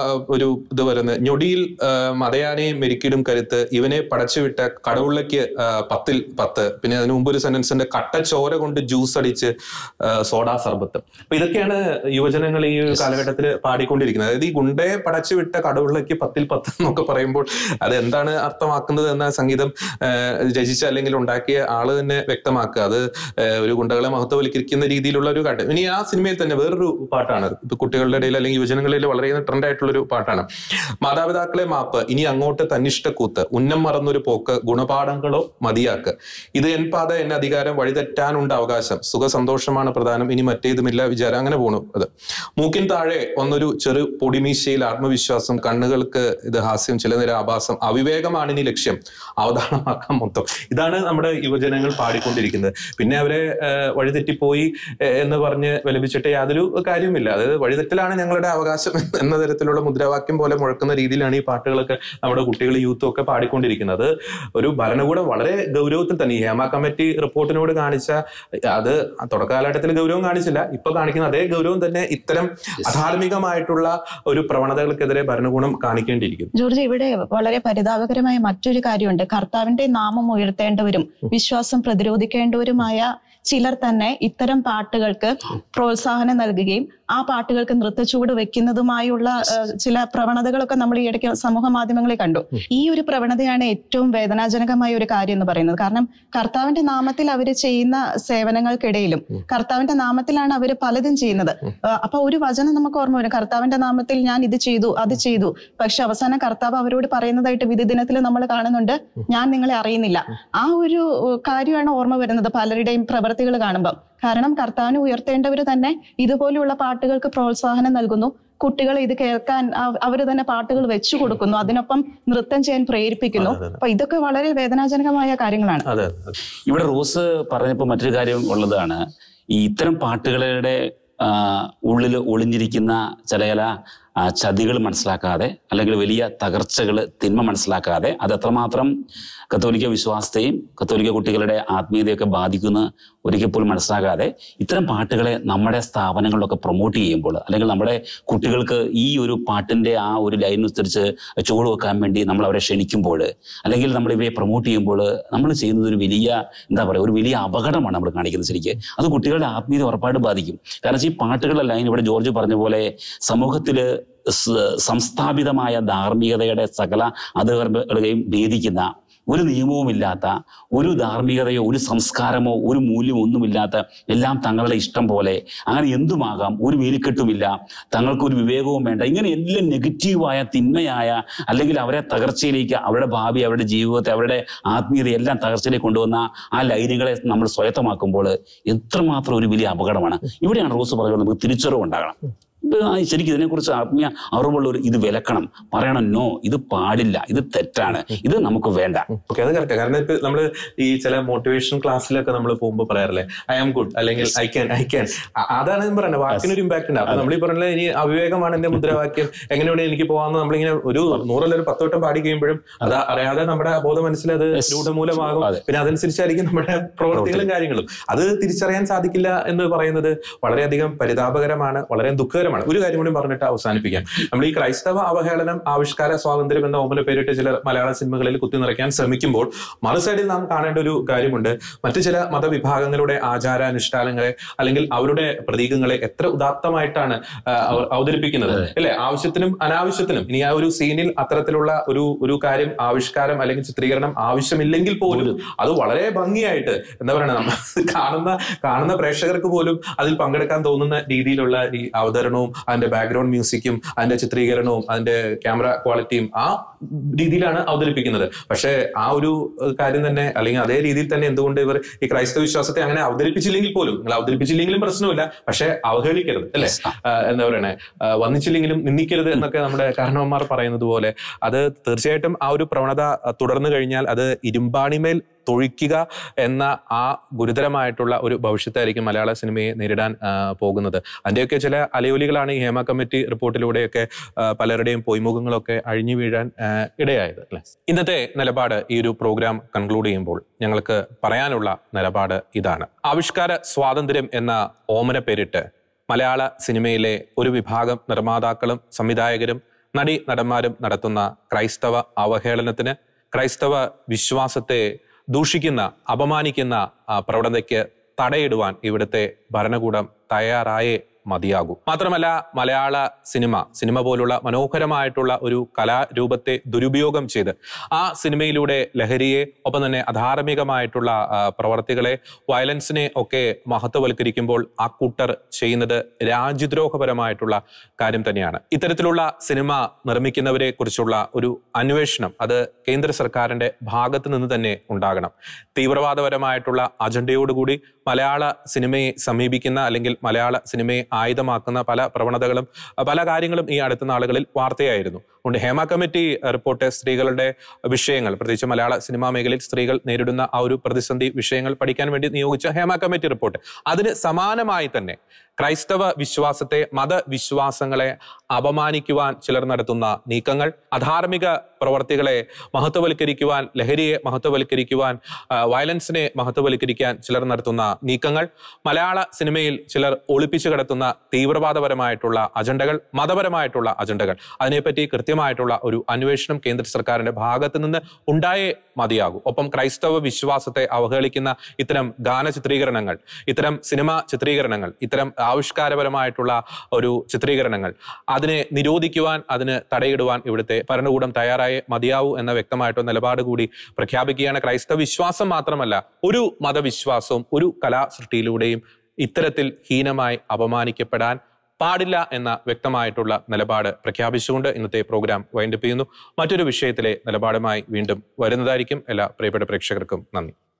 ഇത് വരുന്നത്, ഞൊടിയിൽ മതയാനെയും മെരുക്കിടും കരുത്ത്, ഇവനെ പടച്ചുവിട്ട കടവുള്ളയ്ക്ക് 10ൽ 10. പിന്നെ അതിന് മുമ്പ് ഒരു സെന്റൻസിന്റെ കട്ടച്ചോര കൊണ്ട് ജ്യൂസ് അടിച്ച് സോഡാ സർബത്ത്. അപ്പൊ ഇതൊക്കെയാണ് യുവജനങ്ങൾ ഈ ഒരു കാലഘട്ടത്തിൽ പാടിക്കൊണ്ടിരിക്കുന്നത്. അതായത് ഈ ഗുണ്ടയെ പടച്ചുവിട്ട കടവുള്ളയ്ക്ക് 10ൽ 10 എന്നൊക്കെ പറയുമ്പോൾ അത് എന്താണ് അർത്ഥമാക്കുന്നത് എന്ന സംഗീതം രചിച്ച അല്ലെങ്കിൽ ഉണ്ടാക്കിയ ആള് തന്നെ വ്യക്തമാക്കുക. അത് ഒരു ഗുണ്ടകളെ മഹത്വവൽക്കരിക്കുന്ന രീതിയിലുള്ള ഒരു കാട്ട്. ഇനി ആ സിനിമയിൽ തന്നെ വേറൊരു പാട്ടാണ്, ഇപ്പൊ കുട്ടികളുടെ ഇടയിൽ അല്ലെങ്കിൽ യുവജനങ്ങളുടെ ഇടയിൽ വളരെ ട്രെൻഡ് ആയിട്ടുള്ള ഒരു പാട്ടാണ്. മാതാപിതാക്കളെ മാപ്പ്, ഇനി അങ്ങോട്ട് തന്നിഷ്ടക്കൂത്ത്, ഉന്നം മറന്നൊരു പോക്ക്, ഗുണപാഠങ്ങളോ മതിയാക്ക്, ഇത് എൻ പാത എന്നെ അധികാരം, വഴിതെറ്റാനുണ്ട് അവകാശം, സുഖ സന്തോഷമാണ് പ്രധാനം, ഇനി മറ്റേതുമില്ല വിചാരം. അങ്ങനെ പോണു. അത് മൂക്കിൻ താഴെ ഒന്നൊരു ചെറു പൊടിമീശയിൽ ആത്മവിശ്വാസം, കണ്ണുകൾക്ക് ഇത് ഹാസ്യം, ചില നേരം ആഭാസം, അവിവേകമാണ് ഇനി ലക്ഷ്യം, അവതാരണമാക്കാൻ മൊത്തം. ഇതാണ് നമ്മുടെ യുവജനങ്ങൾ പാടിക്കൊണ്ടിരിക്കുന്നത്. പിന്നെ അവരെ വഴിതെറ്റിപ്പോയി എന്ന് പറഞ്ഞ് വിലപിച്ചിട്ട് യാതൊരു കാര്യവുമില്ല. അതായത് വഴിതെറ്റലാണ് ഞങ്ങളുടെ അവകാശം എന്ന തരത്തിലുള്ള മുദ്രാവാക്യം പോലെ മുഴക്കുന്ന രീതിയിലാണ് ഈ പാട്ടുകളൊക്കെ നമ്മുടെ കുട്ടികൾ യൂത്തും ഒക്കെ പാടിക്കൊണ്ടിരിക്കുന്നത്. ഒരു ഭരണകൂടം വളരെ ഗൗരവത്തിൽ തന്നെ ഈ ഹേമ കമ്മിറ്റി റിപ്പോർട്ടിനോട് കാണിച്ച, അത് തുടക്കകാലഘട്ടത്തിൽ ഗൗരവം കാണിച്ചില്ല, ഇപ്പൊ കാണിക്കുന്ന അതേ ഗൗരവം തന്നെ ഇത്തരം അധാർമികമായിട്ടുള്ള ഒരു പ്രവണതകൾക്കെതിരെ ഭരണകൂടം കാണിക്കേണ്ടിയിരിക്കുന്നു. ജോർജ്, ഇവിടെ വളരെ പരിതാപകരമായ മറ്റൊരു കാര്യമുണ്ട്. കർത്താവിന്റെ നാമം ഉയർത്തേണ്ടവരും വിശ്വാസം പ്രതിരോധിക്കേണ്ടവരുമായ ചിലർ തന്നെ ഇത്തരം പാട്ടുകൾക്ക് പ്രോത്സാഹനം നൽകുകയും ആ പാട്ടുകൾക്ക് നൃത്തച്ചുവട് വെക്കുന്നതുമായുള്ള ചില പ്രവണതകളൊക്കെ നമ്മൾ ഈ ഇടയ്ക്ക് സമൂഹ മാധ്യമങ്ങളിൽ കണ്ടു. ഈ ഒരു പ്രവണതയാണ് ഏറ്റവും വേദനാജനകമായ ഒരു കാര്യം എന്ന് പറയുന്നത്. കാരണം കർത്താവിന്റെ നാമത്തിൽ അവർ ചെയ്യുന്ന സേവനങ്ങൾക്കിടയിലും കർത്താവിന്റെ നാമത്തിലാണ് അവർ പലതും ചെയ്യുന്നത്. അപ്പൊ ഒരു വചനം നമുക്ക് ഓർമ്മ വരും, കർത്താവിന്റെ നാമത്തിൽ ഞാൻ ഇത് ചെയ്തു അത് ചെയ്തു. പക്ഷെ അവസാനം കർത്താവ് അവരോട് പറയുന്നതായിട്ട് വിധി ദിനത്തിൽ നമ്മൾ കാണുന്നുണ്ട്, ഞാൻ നിങ്ങളെ അറിയുന്നില്ല. ആ ഒരു കാര്യമാണ് ഓർമ്മ വരുന്നത് പലരുടെയും പ്രവൃത്തികൾ കാണുമ്പോൾ. കാരണം കർത്താവിനെ ഉയർത്തേണ്ടവർ തന്നെ ഇതുപോലെയുള്ള പാട്ടുകൾക്ക് പ്രോത്സാഹനം നൽകുന്നു. കുട്ടികൾ ഇത് കേൾക്കാൻ അവര് തന്നെ പാട്ടുകൾ വെച്ചു കൊടുക്കുന്നു, അതിനൊപ്പം നൃത്തം ചെയ്യാൻ പ്രേരിപ്പിക്കുന്നു. അപ്പൊ ഇതൊക്കെ വളരെ വേദനാജനകമായ കാര്യങ്ങളാണ്. ഇവിടെ റോസ് പറഞ്ഞപ്പോൾ മറ്റൊരു കാര്യം ഉള്ളതാണ്, ഈ ഇത്തരം പാട്ടുകളുടെ ഉള്ളിൽ ഒളിഞ്ഞിരിക്കുന്ന ചില ചതികൾ മനസ്സിലാക്കാതെ, അല്ലെങ്കിൽ വലിയ തകർച്ചകൾ, തിന്മ മനസ്സിലാക്കാതെ, അത് എത്രമാത്രം കത്തോലിക്ക വിശ്വാസത്തെയും കത്തോലിക്ക കുട്ടികളുടെ ആത്മീയതയൊക്കെ ബാധിക്കുന്ന ഒരിക്കൽ പോലും മനസ്സിലാക്കാതെ ഇത്തരം പാട്ടുകളെ നമ്മുടെ സ്ഥാപനങ്ങളിലൊക്കെ പ്രൊമോട്ട് ചെയ്യുമ്പോൾ, അല്ലെങ്കിൽ നമ്മുടെ കുട്ടികൾക്ക് ഈ ഒരു പാട്ടിന്റെ ആ ഒരു ലൈൻ അനുസരിച്ച് ചുവട് വെക്കാൻ വേണ്ടി നമ്മൾ അവരെ ക്ഷണിക്കുമ്പോൾ, അല്ലെങ്കിൽ നമ്മൾ ഇവയെ പ്രൊമോട്ട് ചെയ്യുമ്പോൾ നമ്മൾ ചെയ്യുന്നത് ഒരു വലിയ ഒരു വലിയ അപകടമാണ് നമ്മൾ കാണിക്കുന്നത്. ശരിക്ക് അത് കുട്ടികളുടെ ആത്മീയത ഉറപ്പായിട്ട് ബാധിക്കും. കാരണം ഈ പാട്ടുകളുടെ ലൈൻ ഇവിടെ ജോർജ് പറഞ്ഞ പോലെ സമൂഹത്തില് സംസ്ഥാപിതമായ ധാർമ്മികതയുടെ സകല അതിർകളെയും ഭേദിക്കുന്ന, ഒരു നിയമവുമില്ലാത്ത, ഒരു ധാർമ്മികതയോ ഒരു സംസ്കാരമോ ഒരു മൂല്യമോ ഒന്നുമില്ലാത്ത, എല്ലാം തങ്ങളുടെ ഇഷ്ടം പോലെ അങ്ങനെ എന്തുമാകാം, ഒരു വേലിക്കെട്ടുമില്ല, തങ്ങൾക്കൊരു വിവേകവും വേണ്ട, ഇങ്ങനെ എല്ലാം നെഗറ്റീവായ തിന്മയായ, അല്ലെങ്കിൽ അവരെ തകർച്ചയിലേക്ക്, അവരുടെ ഭാവി, അവരുടെ ജീവിതത്തെ, അവരുടെ ആത്മീയത എല്ലാം തകർച്ചയിലേക്ക് കൊണ്ടുവന്ന ആ ലൈനുകളെ നമ്മൾ സ്വായത്തമാക്കുമ്പോൾ എത്രമാത്രം ഒരു വലിയ അപകടമാണ്. ഇവിടെയാണ് റോസ് പറയുന്നത് നമുക്ക് തിരിച്ചറിവുണ്ടാകണം. ശരിക്കും ഇതിനെക്കുറിച്ച് ആത്മീയ അറിവുള്ളവർ ഇത് വിലക്കണം, പറയണം, നോ, ഇത് പാടില്ല, ഇത് തെറ്റാണ്, ഇത് നമുക്ക് വേണ്ട. ഓക്കെ, അത് കറക്റ്റ്. കാരണം ഇപ്പൊ നമ്മള് ഈ ചില മോട്ടിവേഷൻ ക്ലാസ്സിലൊക്കെ നമ്മൾ പോകുമ്പോൾ പറയാറില്ലേ, ഐ ആം ഗുഡ്, അല്ലെങ്കിൽ ഐ ക്യാൻ. അതാണ് ഞാൻ പറയുന്നത്, വാക്കിനൊരു ഇമ്പാക്ട് ഉണ്ട്. അപ്പൊ നമ്മൾ ഈ പറഞ്ഞ ഇനി അവിവേകമാണ് എന്റെ മുദ്രാവാക്യം, എങ്ങനെയാണ് എനിക്ക് പോകാമെന്ന് നമ്മളിങ്ങനെ ഒരു 100 ഒരു 10 വട്ടം പാടി കഴിയുമ്പോഴും അത് അറിയാതെ നമ്മുടെ ബോധ മനസ്സിൽ അത് രൂഢമൂലമാകും. പിന്നെ അതനുസരിച്ചായിരിക്കും നമ്മുടെ പ്രവർത്തികളും കാര്യങ്ങളും. അത് തിരിച്ചറിയാൻ സാധിക്കില്ല എന്ന് പറയുന്നത് വളരെയധികം പരിതാപകരമാണ്, വളരെ ദുഃഖകരമാണ്. ഒരു കാര്യം കൂടി പറഞ്ഞിട്ട് അവസാനിപ്പിക്കാം. നമ്മൾ ഈ ക്രൈസ്തവ അവഹേളനം, ആവിഷ്കാര സ്വാതന്ത്ര്യം എന്ന ഓമന പേരിട്ട് ചില മലയാള സിനിമകളിൽ കുത്തി നിറയ്ക്കാൻ ശ്രമിക്കുമ്പോൾ മറുസൈഡിൽ നാം കാണേണ്ട ഒരു കാര്യമുണ്ട്. മറ്റു ചില മതവിഭാഗങ്ങളുടെ ആചാരാനുഷ്ഠാനങ്ങളെ അല്ലെങ്കിൽ അവരുടെ പ്രതീകങ്ങളെ എത്ര ഉദാത്തമായിട്ടാണ് അവതരിപ്പിക്കുന്നത്, അല്ലെ? ആവശ്യത്തിനും അനാവശ്യത്തിനും. ഇനി ആ ഒരു സീനിൽ അത്തരത്തിലുള്ള ഒരു കാര്യം, ആവിഷ്കാരം അല്ലെങ്കിൽ ചിത്രീകരണം ആവശ്യമില്ലെങ്കിൽ പോലും അത് വളരെ ഭംഗിയായിട്ട്, എന്താ പറയുക, നമ്മൾ കാണുന്ന പ്രേക്ഷകർക്ക് പോലും അതിൽ പങ്കെടുക്കാൻ തോന്നുന്ന രീതിയിലുള്ള ഈ അവതരണവും അതിന്റെ ബാക്ക്ഗ്രൗണ്ട് മ്യൂസിക്കും അതിന്റെ ചിത്രീകരണവും അതിന്റെ ക്യാമറ ക്വാളിറ്റിയും ആ രീതിയിലാണ് അവതരിപ്പിക്കുന്നത്. പക്ഷെ ആ ഒരു കാര്യം തന്നെ, അല്ലെങ്കിൽ അതേ രീതിയിൽ തന്നെ എന്തുകൊണ്ട് ഇവർ ഈ ക്രൈസ്തവ വിശ്വാസത്തെ അങ്ങനെ അവതരിപ്പിച്ചില്ലെങ്കിൽ പോലും, നിങ്ങൾ അവതരിപ്പിച്ചില്ലെങ്കിലും പ്രശ്നമില്ല, പക്ഷെ അവഹേളിക്കരുത്, അല്ലെ? എന്താ പറയണേ, വന്നിച്ചില്ലെങ്കിലും നിന്ദിക്കരുത് എന്നൊക്കെ നമ്മുടെ കാരണവന്മാർ പറയുന്നത് പോലെ അത് തീർച്ചയായിട്ടും ആ ഒരു പ്രവണത തുടർന്നു കഴിഞ്ഞാൽ അത് ഇരുമ്പാണിമേൽ തൊഴിക്കുക എന്ന ആ ഗുരുതരമായിട്ടുള്ള ഒരു ഭവിഷ്യത്തായിരിക്കും മലയാള സിനിമയെ നേരിടാൻ പോകുന്നത്. അതിന്റെയൊക്കെ ചില അലയൊലികളാണ് ഈ ഹേമ കമ്മിറ്റി റിപ്പോർട്ടിലൂടെയൊക്കെ പലരുടെയും പൊയ്മുഖങ്ങളൊക്കെ അഴിഞ്ഞു വീഴാൻ ഇടയായത്, അല്ലെ? ഇന്നത്തെ നിലപാട്, ഈ ഒരു പ്രോഗ്രാം കൺക്ലൂഡ് ചെയ്യുമ്പോൾ ഞങ്ങൾക്ക് പറയാനുള്ള നിലപാട് ഇതാണ്. ആവിഷ്കാര സ്വാതന്ത്ര്യം എന്ന ഓമന പേരിട്ട് മലയാള സിനിമയിലെ ഒരു വിഭാഗം നിർമ്മാതാക്കളും സംവിധായകരും നടന്മാരും നടത്തുന്ന ക്രൈസ്തവ അവഹേളനത്തിന്, ക്രൈസ്തവ വിശ്വാസത്തെ ദൂഷിക്കുന്ന, അപമാനിക്കുന്ന പ്രവണതയ്ക്ക് തടയിടുവാൻ ഇവിടുത്തെ ഭരണകൂടം തയ്യാറായേ മതിയാകൂ. മാത്രമല്ല, മലയാള സിനിമ പോലുള്ള മനോഹരമായിട്ടുള്ള ഒരു കലാരൂപത്തെ ദുരുപയോഗം ചെയ്ത് ആ സിനിമയിലൂടെ ലഹരിയെ, ഒപ്പം തന്നെ അധാർമികമായിട്ടുള്ള പ്രവർത്തികളെ, വയലൻസിനെ ഒക്കെ മഹത്വവൽക്കരിക്കുമ്പോൾ ആ കൂട്ടർ ചെയ്യുന്നത് രാജ്യദ്രോഹപരമായിട്ടുള്ള കാര്യം തന്നെയാണ്. ഇത്തരത്തിലുള്ള സിനിമ നിർമ്മിക്കുന്നവരെ കുറിച്ചുള്ള ഒരു അന്വേഷണം അത് കേന്ദ്ര സർക്കാരിന്റെ ഭാഗത്ത് നിന്ന് തന്നെ ഉണ്ടാകണം. തീവ്രവാദപരമായിട്ടുള്ള അജണ്ടയോടുകൂടി മലയാള സിനിമയെ സമീപിക്കുന്ന, അല്ലെങ്കിൽ മലയാള സിനിമയെ ആയുധമാക്കുന്ന പല പ്രവണതകളും, പല കാര്യങ്ങളും ഈ അടുത്ത നാളുകളിൽ വാർത്തയായിരുന്നു. അതുകൊണ്ട് ഹേമ കമ്മിറ്റി റിപ്പോർട്ട് സ്ത്രീകളുടെ വിഷയങ്ങൾ, പ്രത്യേകിച്ച് മലയാള സിനിമാ മേഖലയിൽ സ്ത്രീകൾ നേരിടുന്ന ആ ഒരു പ്രതിസന്ധി വിഷയങ്ങൾ പഠിക്കാൻ വേണ്ടി നിയോഗിച്ച ഹേമ കമ്മിറ്റി റിപ്പോർട്ട്, അതിന് സമാനമായി തന്നെ ക്രൈസ്തവ വിശ്വാസത്തെ, മതവിശ്വാസങ്ങളെ അപമാനിക്കുവാൻ ചിലർ നടത്തുന്ന നീക്കങ്ങൾ, അധാർമിക പ്രവർത്തികളെ മഹത്വവൽക്കരിക്കുവാൻ, ലഹരിയെ മഹത്വവൽക്കരിക്കുവാൻ, വയലൻസിനെ മഹത്വവൽക്കരിക്കാൻ ചിലർ നടത്തുന്ന നീക്കങ്ങൾ, മലയാള സിനിമയിൽ ചിലർ ഒളിപ്പിച്ചു കിടത്തുന്ന തീവ്രവാദപരമായിട്ടുള്ള അജണ്ടകൾ, മതപരമായിട്ടുള്ള അജണ്ടകൾ, അതിനെപ്പറ്റി കൃത്യമായിട്ടുള്ള ഒരു അന്വേഷണം കേന്ദ്ര സർക്കാരിന്റെ ഭാഗത്ത് നിന്ന് ഉണ്ടായേ മതിയാകൂ. ഒപ്പം ക്രൈസ്തവ വിശ്വാസത്തെ അവഹേളിക്കുന്ന ഇത്തരം ഗാന ചിത്രീകരണങ്ങൾ, ഇത്തരം സിനിമാ ചിത്രീകരണങ്ങൾ, ഇത്തരം ആവിഷ്കാരപരമായിട്ടുള്ള ഒരു ചിത്രീകരണങ്ങൾ, അതിനെ നിരോധിക്കുവാൻ, അതിന് തടയിടുവാൻ ഇവിടുത്തെ ഭരണകൂടം തയ്യാറായേ മതിയാവൂ എന്ന വ്യക്തമായിട്ടുള്ള നിലപാട് കൂടി പ്രഖ്യാപിക്കുകയാണ്. ക്രൈസ്തവ വിശ്വാസം മാത്രമല്ല, ഒരു മതവിശ്വാസവും ഒരു കലാസൃഷ്ടിയിലൂടെയും ഇത്തരത്തിൽ ഹീനമായി അപമാനിക്കപ്പെടാൻ പാടില്ല എന്ന വ്യക്തമായിട്ടുള്ള നിലപാട് പ്രഖ്യാപിച്ചുകൊണ്ട് ഇന്നത്തെ പ്രോഗ്രാം വൈൻഡപ്പ് ചെയ്യുന്നു. മറ്റൊരു വിഷയത്തിലെ നിലപാടുമായി വീണ്ടും വരുന്നതായിരിക്കും. എല്ലാ പ്രിയപ്പെട്ട പ്രേക്ഷകർക്കും നന്ദി.